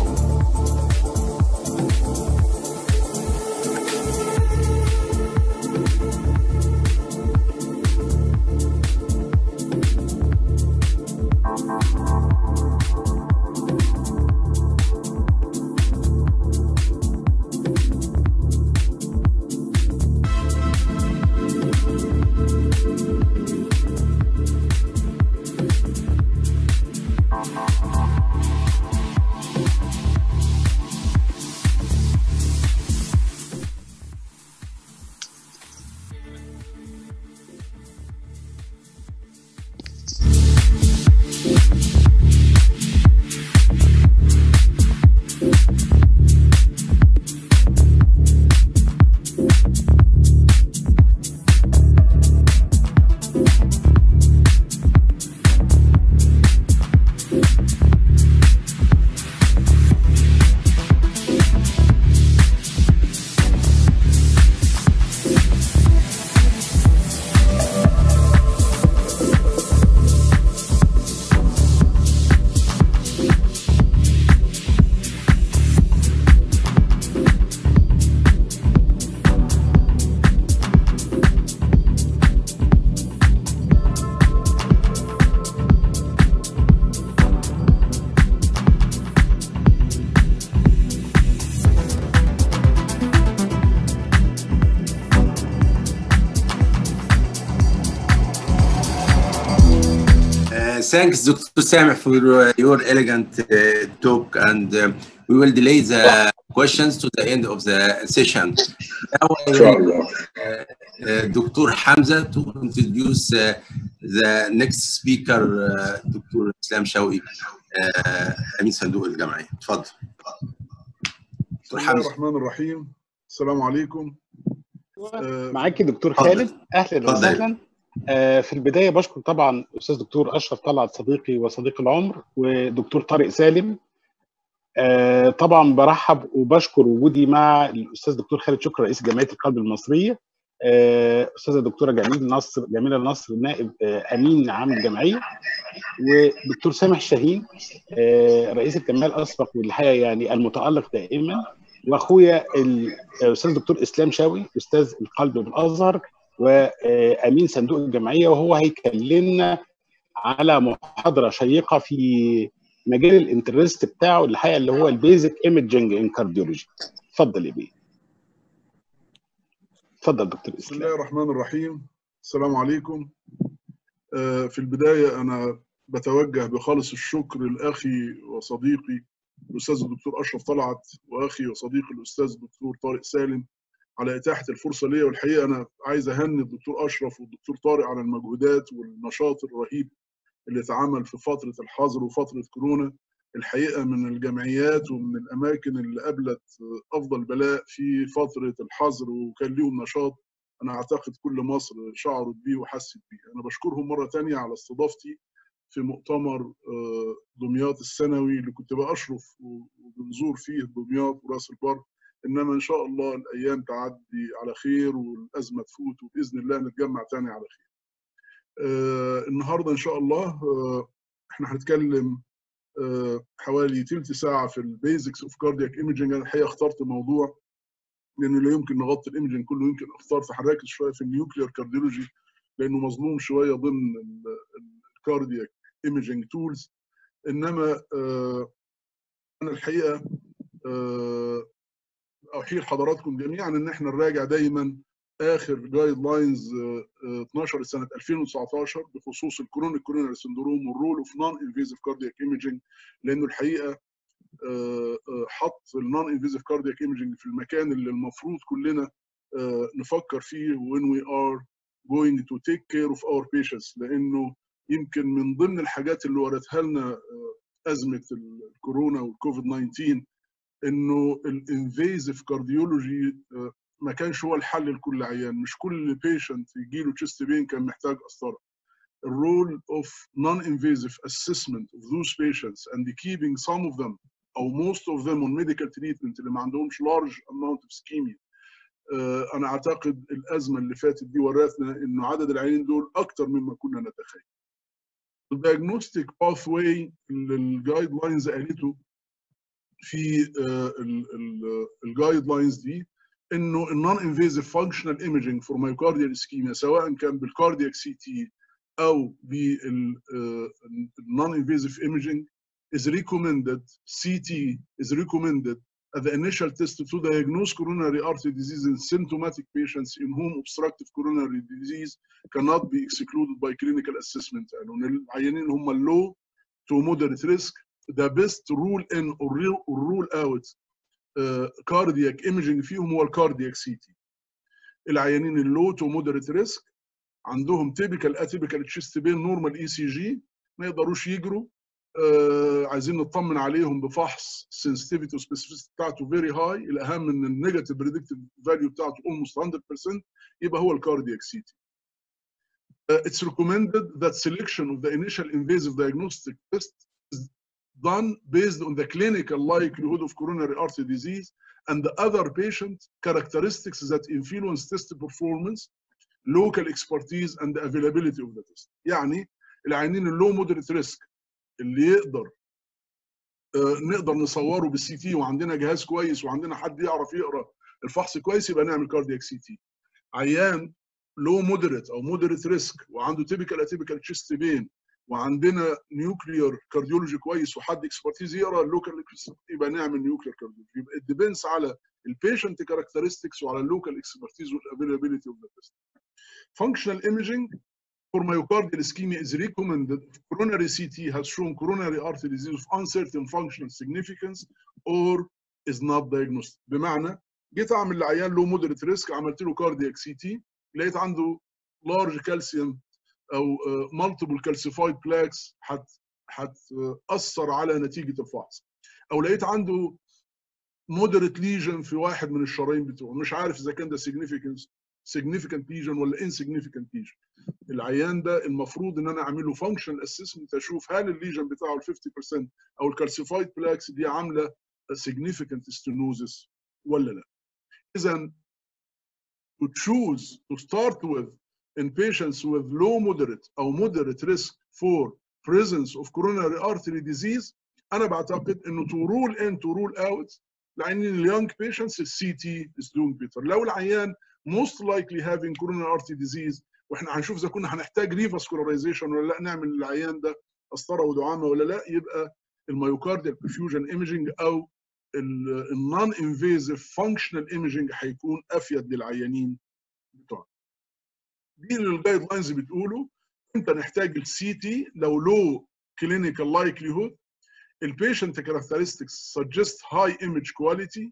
Thanks, Doctor Sameh, for uh, your elegant uh, talk, and um, we will delay the questions to the end of the session. Now, I will, uh, uh, Doctor Hamza, to introduce uh, the next speaker, uh, Doctor Islam Shawqi, uh, أمين صندوق الجمعية. تفضل. دكتور حمزة. بسم الله الرحمن الرحيم. السلام عليكم. معاكي دكتور خالد، أهلا وسهلا. في البداية بشكر طبعا أستاذ دكتور أشرف طلعت صديقي وصديق العمر، ودكتور طارق سالم. طبعا برحب وبشكر وجودي مع الأستاذ دكتور خالد شكر رئيس جمعية القلب المصرية، أستاذة دكتورة جميل نصر جميلة نصر نائب أمين عام الجمعية، ودكتور سامح شاهين رئيس الجمعية الأسبق والحقيقة يعني المتألق دائما، وأخويا الأستاذ دكتور إسلام شاوي أستاذ القلب بالأزهر وامين صندوق الجمعيه، وهو هيكلمنا على محاضره شيقه في مجال الانترست بتاعه الحقيقه اللي هو البيزك ايمجنج ان كارديولوجي. اتفضل يا بيه. اتفضل دكتور اسلام. بسم الله الرحمن الرحيم. السلام عليكم. في البدايه انا بتوجه بخالص الشكر لاخي وصديقي الاستاذ الدكتور اشرف طلعت، واخي وصديقي الاستاذ الدكتور طارق سالم على إتاحة الفرصة ليا. والحقيقة أنا عايز أهني الدكتور أشرف والدكتور طارق على المجهودات والنشاط الرهيب اللي اتعمل في فترة الحظر وفترة كورونا. الحقيقة من الجمعيات ومن الأماكن اللي قابلت أفضل بلاء في فترة الحظر وكان ليهم نشاط، أنا أعتقد كل مصر شعرت بيه وحست بيه. أنا بشكرهم مرة تانية على استضافتي في مؤتمر دمياط السنوي اللي كنت بأشرف وبنزور فيه دمياط وراس البر. انما ان شاء الله الايام تعدي على خير والازمه تفوت وباذن الله نتجمع تاني على خير. آه النهارده ان شاء الله آه احنا هنتكلم آه حوالي تلت ساعه في البيزكس اوف كاردياك ايمجنج. انا الحقيقه اخترت موضوع لانه لا يمكن نغطي الايمجنج كله، يمكن اختار فهركز شويه في النيوكلير كارديولوجي لانه مظلوم شويه ضمن الكاردياك ايمجنج تولز. انما آه انا الحقيقه آه أحيل حضراتكم جميعا ان احنا نراجع دايما اخر جايد لاينز اتناشر سنه ألفين وتسعتاشر بخصوص الكرونيك كوروناري سندروم والرول اوف نون انفيزيف كاردياك ايمجنج، لانه الحقيقه حط النون انفيزيف كاردياك ايمجنج في المكان اللي المفروض كلنا نفكر فيه when we are going to take care of our patients. لانه يمكن من ضمن الحاجات اللي ورتها لنا ازمه الكورونا والكوفيد تسعة عشر انه الانفيزيف كارديولوجي ما كانش هو الحل لكل عيان، مش كل بيشنت يجي له تشيست بين كان محتاج قسطره. الرول اوف نون انفيزيف اسسمنت اوف ذوز بيشنتس اند keeping some of them او most of them on medical treatment اللي ما عندهمش large amount of ischemia. انا اعتقد الازمه اللي فاتت دي ورثنا انه عدد العيانين دول اكتر مما كنا نتخيل. الدايجنوستيك باث واي اللي الجايد لاينز قالته في الجايد لاينز دي انه النون انفيزيف فانكشنال ايمجنج فور مايوكارديال اسكيميا سواء كان بالكاردياك سي تي او بالنون انفيزيف ايمجنج is recommended C T is recommended as the initial test to diagnose coronary artery disease in symptomatic patients in whom obstructive coronary disease cannot be excluded by clinical assessment. يعني العيانين هم low to moderate risk the best rule in or rule out uh, cardiac imaging فيهم هو الكاردياك سي تي. العيانين اللو تو مودريت ريسك عندهم تيبيكال اتيبيكال تشيست بين نورمال اي سي جي ما يقدروش يجروا، آه عايزين نطمن عليهم بفحص سنسيتيفيتي وسبيسيفيسيتي بتاعته فيري هاي، الاهم ان النيجاتيف بريدكتيف فاليو بتاعته اولموست مية بالمية، يبقى هو الكاردياك سي تي. Uh, it's recommended that selection of the initial invasive diagnostic test is done based on the clinical likelihood of coronary artery disease and the other patient characteristics that influence test performance, local expertise and the availability of the test. يعني العيانين اللو مودريت ريسك اللي يقدر uh, نقدر نصوره بالسي تي وعندنا جهاز كويس وعندنا حد يعرف يقرا الفحص كويس يبقى نعمل كاردياك سي تي. عيان لو مودريت او مودريت ريسك وعنده تيبيكال اتيبيكال تشيست بين وعندنا نيوكلير كارديولوجي كويس وحد اكسبرتيز يقرا اللوكال يبقى نعمل نيوكلير كارديولوجي. يبقى الديبنس على البيشنت كاركترستكس وعلى اللوكال اكسبرتيز والافيلابيلتي اوف ذا تيست. Functional imaging for myocardial ischemia is recommended if coronary C T has shown coronary artery disease of uncertain functional significance or is not diagnosed. بمعنى جيت اعمل لعيان له مودريت ريسك عملت له كاردياك سي تي لقيت عنده لارج كالسيوم او مالتيبل كالسيفايد بلاكس هتاثر على نتيجه الفحص، او لقيت عنده مودريت ليجن في واحد من الشرايين بتوعه مش عارف اذا كان ده significant significant ليجن ولا insignificant ليجن. العيان ده المفروض ان انا اعمل له فانكشنال اسسمنت اشوف هل الليجن بتاعه ال خمسين بالمية او الكالسيفايد بلاكس دي عامله significant stenosis ولا لا. اذا to choose to start with in patients with low moderate or moderate risk for presence of coronary artery disease انا بعتقد انه to rule in to rule out لان اليونج patients السي تي is doing better. لو العيان most likely having coronary artery disease واحنا هنشوف اذا كنا هنحتاج ريفاسكولارايزيشن ولا لا نعمل للعيان ده قسطره ودعامه ولا لا، يبقى الميوكارديال perfusion ايمجنج او النون انفيزيف فانكشنال ايمجنج هيكون افيد للعيانين بتوعنا. دي اللي الجايد لاينز بتقوله امتى نحتاج السي تي لو لو كلينيكال لايكليهود، البيشنت كاركترستكس suggest high image quality,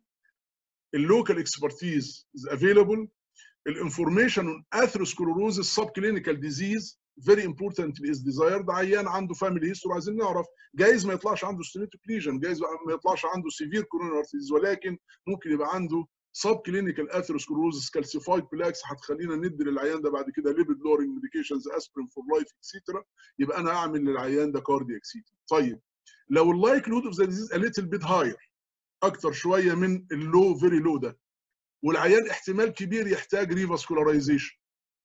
اللوكال expertise is available, الانفورميشن on atherosclerosis subclinical disease very importantly is desired. عيان عنده فاميلي هيستوري عايزين نعرف جايز ما يطلعش عنده ستينوتيك ليجن، جايز ما يطلعش عنده سيفير كوروناري ارتريز، ولكن ممكن يبقى عنده سب كلينيكال اثيروسكلروزس كالسيفايد بلاكس هتخلينا ندي للعيان ده بعد كده ليبيد لورنج ميديكيشنز اسبرين فور لايف اكسترا، يبقى انا اعمل للعيان ده كاردياك سي تي. طيب لو اللايكلود اوف ذا ديزيز ا ليتل بيت هاير اكتر شويه من اللو فيري لو ده والعيان احتمال كبير يحتاج ريفاسكولارايزيشن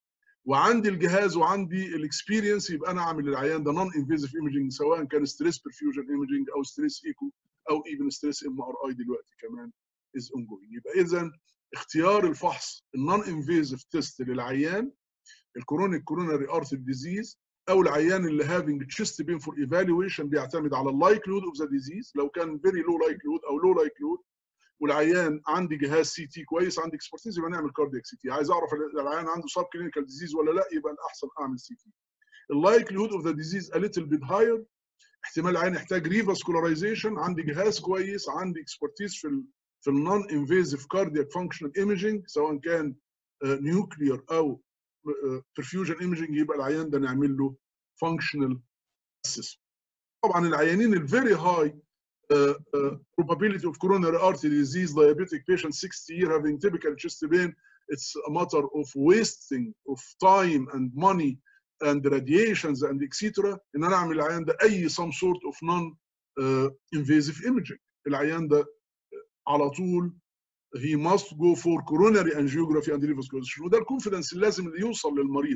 وعندي الجهاز وعندي الاكسبيرينس، يبقى انا اعمل للعيان ده نون انفيزيف ايمجنج سواء كان ستريس برفيوجن ايمجنج او ستريس ايكو او ايفن ستريس ام ار اي دلوقتي كمان از اون جوينج. يبقى اذا اختيار الفحص النون انفيزيف تيست للعيان الكرونيك كوروناري ارتري ديزيز او العيان اللي هافينج تشيست بين فور ايفالويشن بيعتمد على اللايكلود اوف ذا ديزيز، لو كان فيري لو لايكلود او لو لايكلود والعيان عندي جهاز سي تي كويس عندي اكسبرتيز يبقى نعمل كاردياك سي تي. عايز اعرف العيان عنده سب كلينيكال ديزيز ولا لا يبقى الاحسن اعمل سي تي. اللايكليهود اوف ذا ديزيز ا ليتل بيت هاير، احتمال العيان يحتاج ريفاسكولارايزيشن، عندي جهاز كويس عندي اكسبرتيز في ال في النون انفيزيف كاردياك فانكشنال ايمجنج سواء كان نيوكلير او برفيوجن ايمجنج، يبقى العيان ده نعمل له فانكشنال اسسمنت. طبعا العيانين الفيري هاي Uh, uh, probability of coronary artery disease, diabetic patient sixty year having typical chest pain, it's a matter of wasting of time and money and radiations and et cetera. ان انا اعمل العيان ده اي some sort of non uh, invasive imaging. العيان ده على طول he must go for coronary angiography and revascularization، وده الكونفدنس اللي لازم اللي يوصل للمريض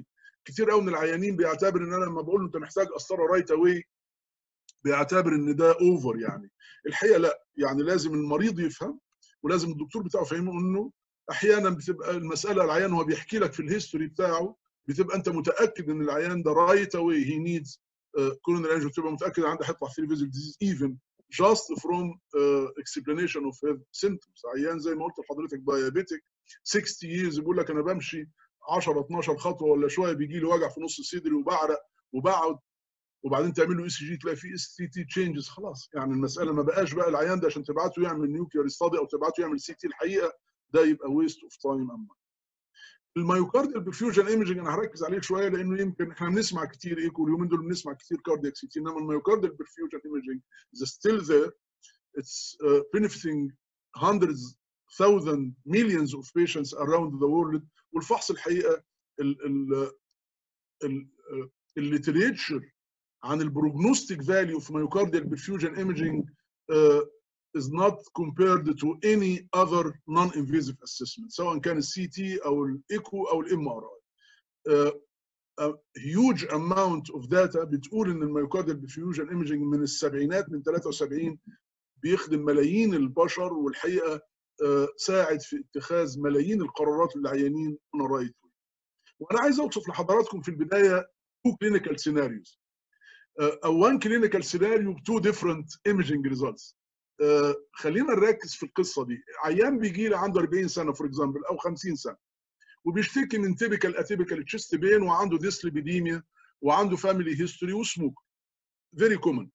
كتير قوي من العيانين بيعتبر ان انا لما بقول له انت محتاج قسطره رايت اواي بيعتبر ان ده اوفر. يعني الحقيقه لا، يعني لازم المريض يفهم ولازم الدكتور بتاعه يفهمه انه احيانا بتبقى المساله العيان هو بيحكي لك في الهيستوري بتاعه بتبقى انت متاكد ان العيان ده رايت اواي هي نيدز كورونري انجيو، بتبقى متاكد ان عنده هيطلع ثري فيزل ديزيز ايفن just from uh, explanation of his symptoms. عيان زي ما قلت لحضرتك دايابيتك ستين years بيقول لك انا بمشي عشرة اتناشر خطوه ولا شويه بيجي لي وجع في نص صدري وبعرق وبقعد، وبعدين تعمل له اي سي جي تلاقي فيه اس تي تي تشينجز. خلاص يعني المساله ما بقاش بقى العيان ده عشان تبعته يعمل نيوكلير ستادي او تبعته يعمل سي تي، الحقيقه ده يبقى ويست اوف تايم. اما المايوكارديال برفيوجن ايمجنج انا هركز عليه شويه لانه يمكن احنا بنسمع كتير ايكو اليومين دول بنسمع كتير كاردياك سي تي، انما المايوكارديال برفيوجن ايمجنج is still there. It's uh, benefiting hundreds, thousands, millions of patients around the world. والفحص الحقيقه ال ال ال الليتريتشر عن البروجنوستيك فاليو في مايوكارديال برفيوجن ايمجنج is not compared to any other non-invasive assessment سواء كان السي تي او الايكو او الام ار اي. a huge amount of data بتقول ان المايوكارديال برفيوجن ايمجنج من السبعينات من ثلاثة وسبعين بيخدم ملايين البشر، والحقيقه ساعد في اتخاذ ملايين القرارات للعيانين on a right way. وانا عايز اوصف لحضراتكم في البدايه two clinical scenarios. او one clinical scenario two different imaging results. خلينا نركز في القصه دي. عيان بيجي لي عنده أربعين سنه فور اكزامبل او خمسين سنه وبيشتكي من تيبيكال اتيبيكال تشيست بين وعنده ديسليبيديميا وعنده فاميلي هيستوري وسموك فيري كومن.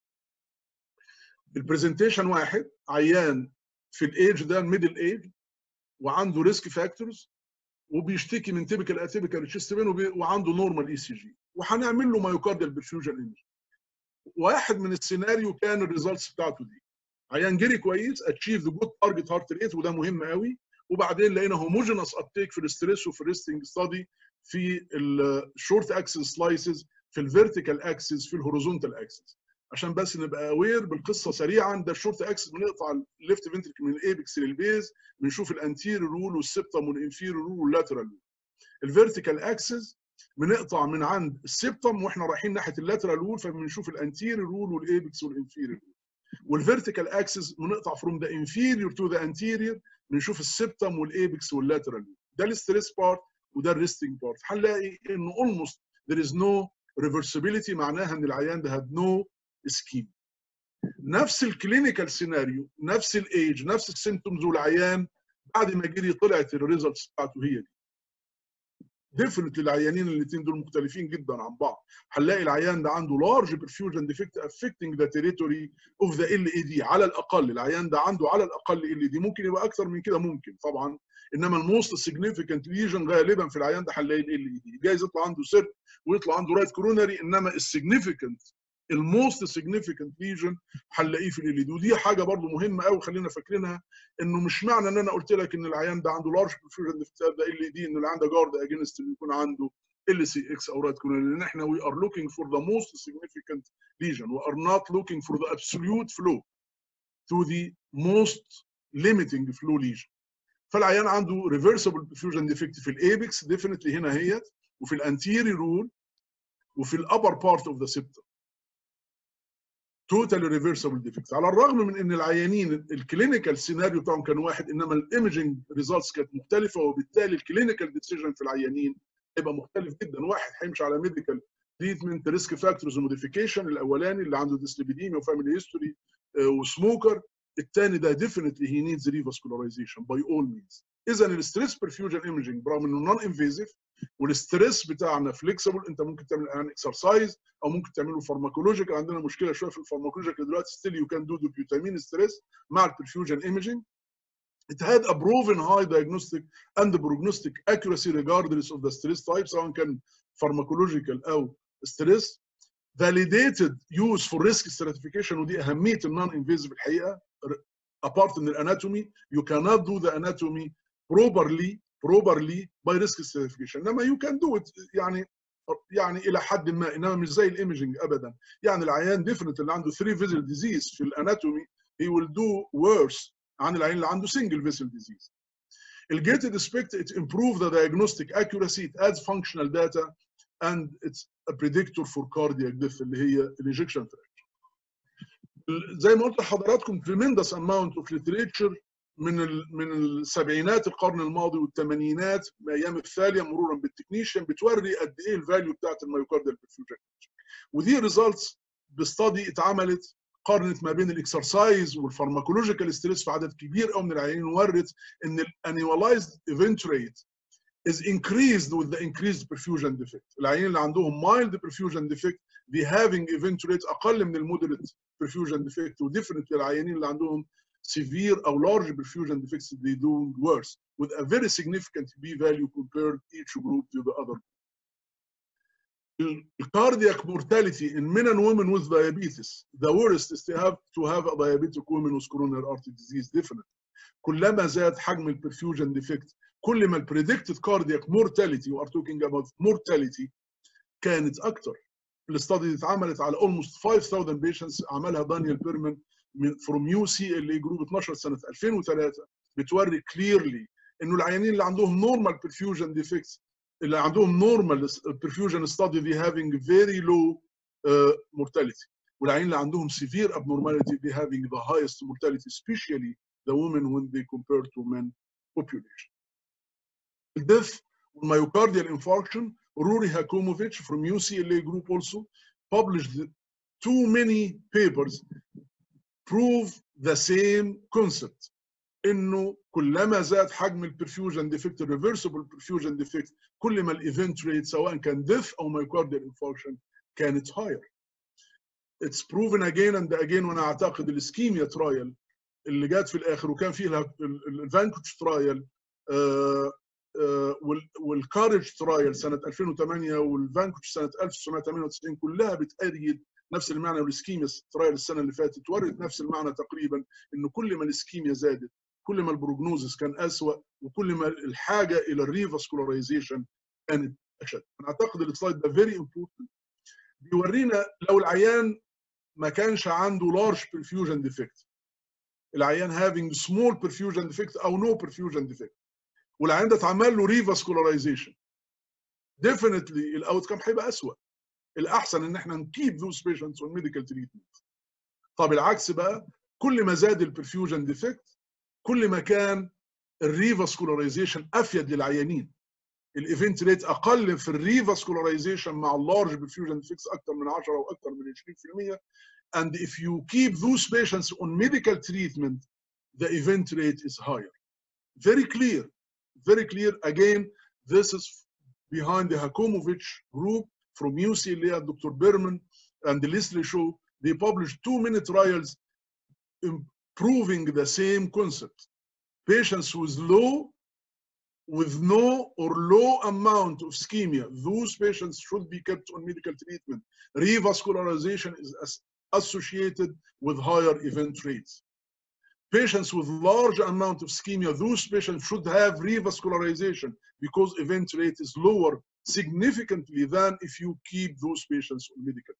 البرزنتيشن واحد عيان في الايج ده ميدل ايج وعنده ريسك فاكتورز وبيشتكي من تيبيكال اتيبيكال تشيست بين وعنده نورمال اي سي جي، وهنعمل له مايوكارديال برفيوجن ايمج. واحد من السيناريو كان الريزلتس بتاعته دي عيان جري كويس اتشيف ذا جود تارجت هارت ريت وده مهم قوي، وبعدين لقينا هوموجينس ابتيك في الاستريس وفي الريستنج ستادي في الشورت اكسس سلايسز في الفيرتيكال اكسس في الهوريزونتال اكسس. عشان بس نبقى اوير بالقصه سريعا، ده الشورت اكسس بنقطع الليفت فنتريكل من الايبكس للبيز بنشوف الانتير رول والسبتم والانفير رول واللاترال رول. الفيرتيكال اكسس بنقطع من عند السبتم واحنا رايحين ناحيه اللاترال رول فبنشوف الانتير رول والايبكس والانفير رول. والفيرتيكال اكسس بنقطع فروم ذا انفيريور تو ذا انتيريور بنشوف السبتم والايبكس واللاترال. ده الستريس بارت وده الريستنج بارت. هنلاقي انه اولموست ذير از نو ريفرسبيليتي، معناها ان العيان ده هاد نو اسكيم. نفس الكلينيكال سيناريو نفس الايج نفس السيمتومز والعيان بعد ما جري طلعت الريزلتس بتاعته هي دي. ديفنتلي العيانين الاثنين دول مختلفين جدا عن بعض. هنلاقي العيان ده عنده لارج برفيوجن ديفكت افكتنج ذا تيريتوري اوف ذا ال اي دي، على الاقل العيان ده عنده على الاقل ال اي دي، ممكن يبقى اكثر من كده ممكن طبعا، انما الموست سيجنيفيكانت ليجن غالبا في العيان ده هنلاقي ال اي دي. جايز يطلع عنده سيرت ويطلع عنده رايت كورونري، انما السيجنيفيكانت الموست سيجنيفيكانت ليجن هنلاقيه في ال اي دي. ودي حاجه برضو مهمه قوي خلينا فاكرينها، انه مش معنى ان انا قلت لك ان العيان ده عنده لارج برفيوجن ديفكت ده ال اي دي ان العيان ده جارد اجينست انه يكون عنده ال سي اكس او رايت كورونري، لان احنا we are looking for the most significant lesion we are not looking for the absolute flow to the most limiting flow lesion. فالعيان عنده reversible perfusion defect في الايبكس definitely هنا هي، وفي الانتيري رول وفي الابر بارت اوف ذا septum توتال ريفرسبل ديفكتس. على الرغم من ان العيانين الكلينيكال سيناريو بتاعهم كان واحد انما الايمجنج ريزلتس كانت مختلفه، وبالتالي الكلينيكال ديسيجن في العيانين هيبقى مختلف جدا. واحد هيمشي على ميديكال تريتمنت ريسك فاكتورز موديفيكيشن الاولاني اللي عنده ديسليبيديميا وفاميلي هيستوري وسموكر، الثاني ده ديفينتلي هي نيدز ريفاسكولاريزيشن باي اول مينز. اذا الستريس برفيوجن ايمجنج برغم انه نون انفيزيف والستريس بتاعنا فليكسبل، انت ممكن تعمل ان اكسرسايز او ممكن تعمله فارماكولوجيكال. عندنا مشكله شويه في الفارماكولوجيكال دلوقتي ستيل يو كان دو دوبيوتامين ستريس مع البرفيوجن ايمجنج. It had a proven high diagnostic and prognostic accuracy regardless of the stress type سواء كان pharmacological او stress. Validated use for risk stratification ودي اهميه النون انفيزيف الحقيقه. Apart from the anatomy you cannot do the anatomy properly properly by risk stratification. انما you can do it يعني يعني الى حد ما، انما مش زي الايمجنج ابدا. يعني العيان ديفنت اللي عنده three vessel disease في الاناتومي he will do worse عن العيان اللي عنده single vessel disease. الجيتد اسبكت it improve the diagnostic accuracy, it adds functional data and it's a predictor for cardiac death اللي هي الايجكشن fraction. زي ما قلت لحضراتكم tremendous amount of literature من ال من السبعينات القرن الماضي والثمانينات ايام الثانيه مرورا بالتكنيشن بتوري قد ايه الفاليو بتاعت الميوكارديال برفيوجن. ودي ريزلتس بستادي اتعملت قارنت ما بين الاكسرسايز والفارماكولوجيكال ستريس في عدد كبير قوي من العيانين، ورت ان الانيواليزد ايفنت ريت is increased with the increased perfusion defect. العيانين اللي عندهم mild perfusion defect they having event rate اقل من المودريت perfusion defect، وديفرنت للعيانين اللي عندهم severe or large perfusion defects they do worse with a very significant p value compared each group to the other. Cardiac mortality in men and women with diabetes, the worst is to have to have a diabetic woman with coronary artery disease definitely. كلما زاد حجم البرفيوجن ديفكت كل ما البريدكتد كاردياك مورتاليتي و are talking about mortality كانت اكتر. الاستادي دي اتعملت على almost five thousand patients عملها دانيال بيرمان من from يو سي ال اي جروب اتناشر سنه ألفين وثلاثة، بتوري كليرلي انه العيانين اللي عندهم نورمال برفيوجن ديفكتس اللي عندهم نورمال برفيوجن ستادي they having very low uh, mortality، والعيانين اللي عندهم severe abnormality they having the highest mortality especially the women when they compare to men population. The death with myocardial infarction, Rory Hakomovich from يو سي ال اي group also published too many papers prove the same concept انه كلما زاد حجم البرفيوجن ديفكت الريفرسبل برفيوجن ديفكت كل ما الايفنت ريت سواء كان ديث او مايوكارديال انفاركشن كانت هاير. It's proven again and again، وانا اعتقد الاسكيميا ترايل اللي جات في الاخر وكان فيها الفانكوتش ترايل والكارج ترايل سنه ألفين وثمانية والفانكوتش سنه ألف وتسعمائة وثمانية وتسعين كلها بتأيد نفس المعنى، والاسكيميا ترايل السنه اللي فاتت ورت نفس المعنى تقريبا، انه كل ما الاسكيميا زادت كل ما البروجنوزس كان اسوء وكل ما الحاجه الى الريفاسكولارايزيشن كانت اشد. انا اعتقد السلايد ده فيري امبورتنت بيورينا لو العيان ما كانش عنده لارج برفيوجن ديفكت، العيان having small perfusion defect او no perfusion defect، والعيان ده اتعمل له ريفاسكولارايزيشن definitely الاوت كام هيبقى اسوء. الاحسن ان احنا نكيب those patients on medical treatment. طب العكس بقى، كل ما زاد البرفيوجن ديفكت كل ما كان الريفاسكولارايزيشن افيد للعيانين. الايفنت ريت اقل في الريفاسكولارايزيشن مع اللارج برفيوجن ديفكتس اكثر من عشرة او اكثر من عشرين بالمئة. and if you keep those patients on medical treatment the event rate is higher. Very clear, very clear. Again, this is behind the Hakomovich group from يو سي ال اي, Doctor Berman and Leslie Shaw. They published two many trials proving the same concept. Patients with low, with no or low amount of ischemia, those patients should be kept on medical treatment. Revascularization is associated with higher event rates. Patients with large amount of ischemia, those patients should have revascularization because event rate is lower significantly than if you keep those patients on medical.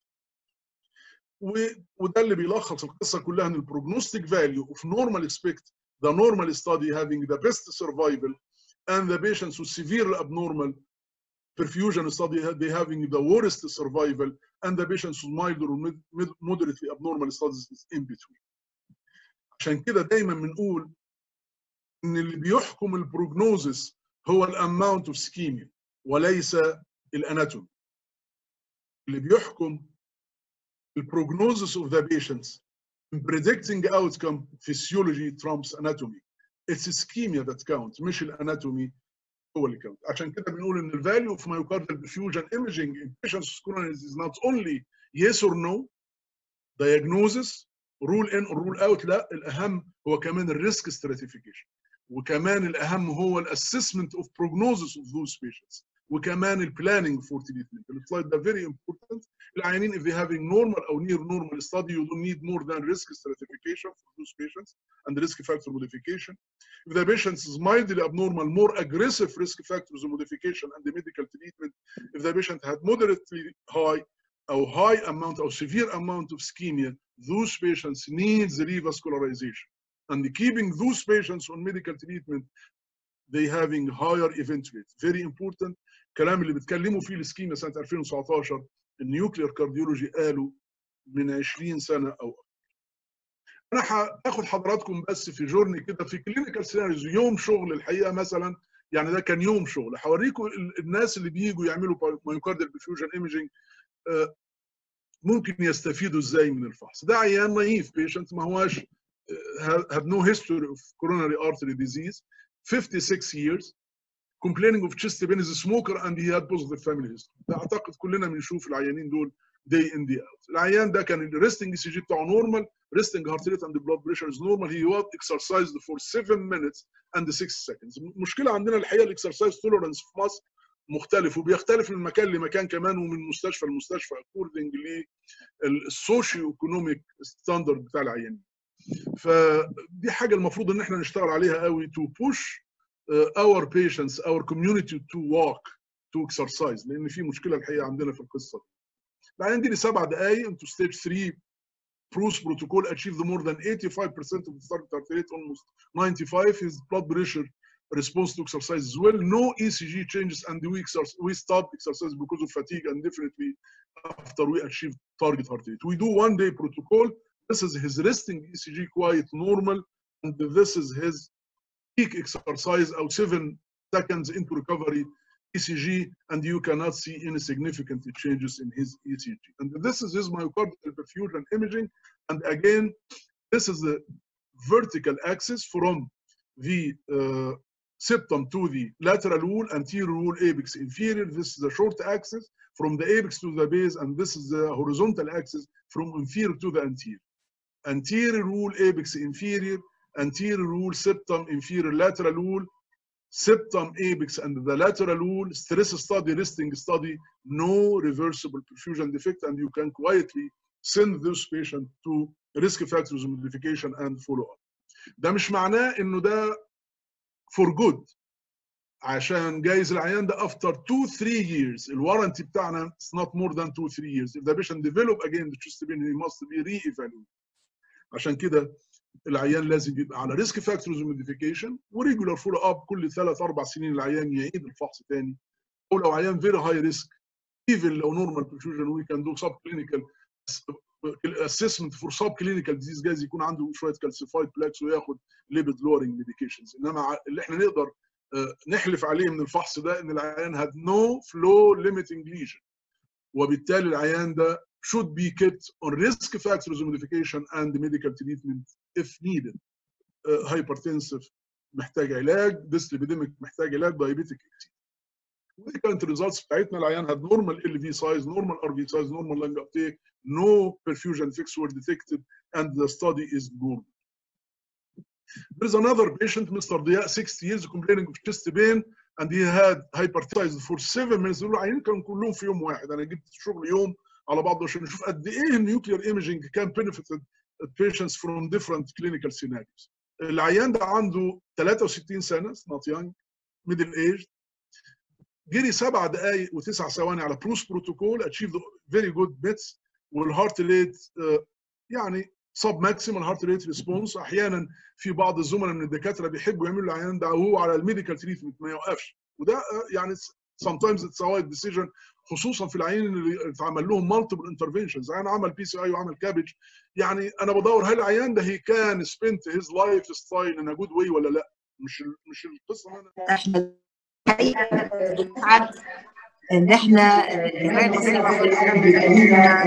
وده اللي بيلخص القصه كلها ان البروجنوستيك فاليو of normal expect the normal study having the best survival and the patients with severe abnormal perfusion study they having the worst survival and the patients with mild or moderately abnormal studies is in between. عشان كده دايما بنقول ان اللي بيحكم البروجنوزس هو الاماونت اوف سكيميا وليس الاناتومي. اللي بيحكم البروجنوزس of the patients in predicting outcome physiology trumps anatomy. It's ischemia that counts مش الاناتومي هو اللي كاونت. عشان كده بنقول ان الفاليو of myocardial perfusion imaging in patients with coronary is not only yes or no diagnosis rule in or rule out، لا، الاهم هو كمان الريسك stratification، وكمان الاهم هو الاسسمنت of prognosis of those patients، وكمان البلاننج فور تريتمنت. السلايد ده very important. العيانين if they having normal or near normal study you don't need more than risk stratification for those patients and risk factor modification. If the patient is mildly abnormal, more aggressive risk factors modification and the medical treatment. If the patient had moderately high or high amount or severe amount of ischemia, those patients need the revascularization. And keeping those patients on medical treatment, they having higher event rate. Very important. الكلام اللي بيتكلموا فيه السكيما سنه ألفين وتسعتاشر النيوكلير كارديولوجي قالوا من عشرين سنه او انا هاخد حضراتكم بس في جورني كده في كلينيكال سيناريوز يوم شغل الحقيقه مثلا، يعني ده كان يوم شغل هوريكم الناس اللي بييجوا يعملوا مايوكارديال برفيوجن ايميجنج ممكن يستفيدوا ازاي من الفحص. ده عيان نايف بيشنت ما هواش had no history of coronary artery disease, fifty-six years, complaining of chest pain, is a smoker and he had positive family history. ده اعتقد كلنا بنشوف العيانين دول day in day out. العيان ده كان الريستنج سي جي بتاعه نورمال، resting heart rate and the blood pressure is normal. He was exercised for seven minutes and six seconds. المشكله عندنا الحقيقه الاكسرسايز توليرانس في مصر مختلف وبيختلف من مكان لمكان كمان ومن مستشفى لمستشفى اكوردنج للسوشيو ايكونوميك ستاندرد بتاع العيانين. فدي حاجه المفروض ان احنا نشتغل عليها قوي to push uh, our patients our community to walk to exercise، لان في مشكله الحقيقه عندنا في القصه دي. العيان دي لي سبع دقائق into stage three Bruce protocol achieved more than eighty-five percent of the target heart rate, almost ninety-five. His blood pressure response to exercise as well. No E C G changes, and we we stopped exercise because of fatigue, and definitely after we achieved target heart rate. We do one day protocol. This is his resting E C G quite normal, and this is his peak exercise out seven seconds into recovery E C G, and you cannot see any significant changes in his E C G. And this is his myocardial perfusion imaging. And again, this is the vertical axis from the uh, septum to the lateral wall, anterior wall, apex, inferior. This is the short axis from the apex to the base, and this is the horizontal axis from inferior to the anterior. Anterior wall, apex, inferior, anterior wall, septum, inferior, lateral wall, septum, apex, and the lateral wall, stress study, resting study, no reversible perfusion defect, and you can quietly send this patient to risk factors modification and follow up. ده مش معناه انه ده for good، عشان جايز العيان ده after two three years الوارنتي بتاعنا is not more than two three years. If the patient develop again the chest pain he must be re-evaluated. عشان كده العيان لازم يبقى على ريسك فاكتورز موديفيكيشن وريجولار فولو اب كل ثلاث اربع سنين العيان يعيد الفحص ثاني، او لو عيان فيري هاي ريسك ايفن لو نورمال برفيوجن وي كان دو سب كلينيكال اسسمنت فور سب كلينيكال ديزيز جايز يكون عنده شويه كالسيفايد بلاكس وياخد ليبيد لورنج ميديكيشنز. انما اللي احنا نقدر نحلف عليه من الفحص ده ان العيان had no flow limiting lesion، وبالتالي العيان ده should be kept on risk factors modification and medical treatment if needed. uh, hypertensive محتاج علاج، dyslipidemic محتاج علاج، diabetic. ودي كانت الريزلتس بتاعتنا. العيان had normal L V size, normal R V size, normal lung uptake, no perfusion effects were detected, and the study is good. There is another patient, Mister Diya, sixty years, complaining of chest pain, and he had hypertension for seven minutes. العيانين كانوا كلهم في يوم واحد. انا جبت الشغل يوم على بعضه عشان نشوف قد ايه النيوكلير ايميجنج كان benefited patients from different clinical scenarios. العيان ده عنده ثلاثة وستين سنه، not young, middle aged. جري سبع دقائق وتسع ثواني على بروس بروتوكول، achieved very good bits، والهارت ريت يعني سب ماكسيمال هارت ريت ريسبونس. احيانا في بعض الزملاء من الدكاتره بيحبوا يعملوا العيان ده وهو على الميديكال تريتمنت ما يوقفش، وده يعني sometimes it's a wide decision، خصوصا في العيانين اللي اتعمل لهم multiple interventions. عيان عمل بي سي اي وعمل كابج، يعني انا بدور هل العيان ده هي كان spend his lifestyle in a good way ولا لا. مش مش القصه انا احنا الحقيقه بنسعد ان احنا الجمعيه المصريه للامراض بيبقى لينا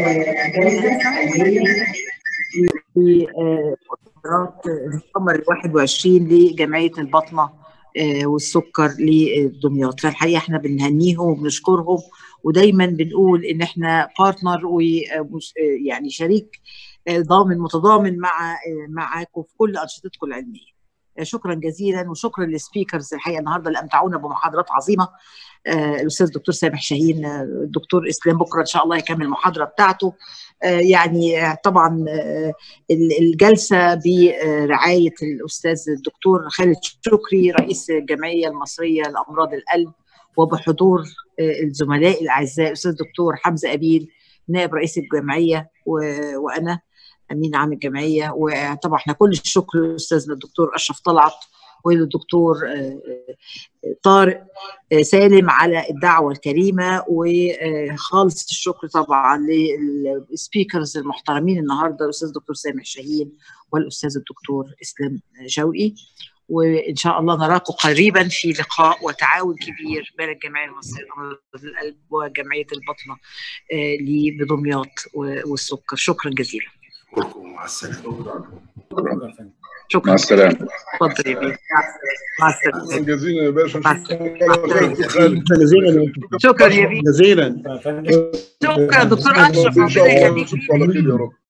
جلسه في محاضرات المؤتمر الواحد وعشرين لجمعيه البطنه والسكر لدمياط. فالحقيقه احنا بنهنيهم وبنشكرهم، ودايما بنقول ان احنا بارتنر ويعني شريك ضامن متضامن مع معاكم في كل انشطتكم العلميه. شكرا جزيلا، وشكرا للسبيكرز الحقيقه النهارده اللي امتعونا بمحاضرات عظيمه. الاستاذ الدكتور سامح شاهين، الدكتور اسلام بكره ان شاء الله يكمل المحاضره بتاعته. يعني طبعا الجلسه برعايه الاستاذ الدكتور خالد شكري رئيس الجمعيه المصريه لامراض القلب، وبحضور الزملاء الاعزاء الاستاذ الدكتور حمزه ابيل نائب رئيس الجمعيه وانا امين عام الجمعيه. وطبعا احنا كل الشكر للاستاذ الدكتور اشرف طلعت وللدكتور طارق سالم على الدعوة الكريمة، وخالص الشكر طبعا للسبيكرز المحترمين النهارده الأستاذ الدكتور سامح شاهين والأستاذ الدكتور إسلام شوقي. وإن شاء الله نراكم قريبا في لقاء وتعاون كبير بين الجمعية المصرية لأمراض القلب وجمعية البطنة بدمياط والسكر. شكرا جزيلا. مع السلامة. شكرا. مع السلامة. اتفضل يا بيه. مع السلامة. شكرا جزيلا يا باشا. شكرا يا بيه. جزيلا. شكرا دكتور أشرف. ان شاء الله نشوفكم على خير يا رب.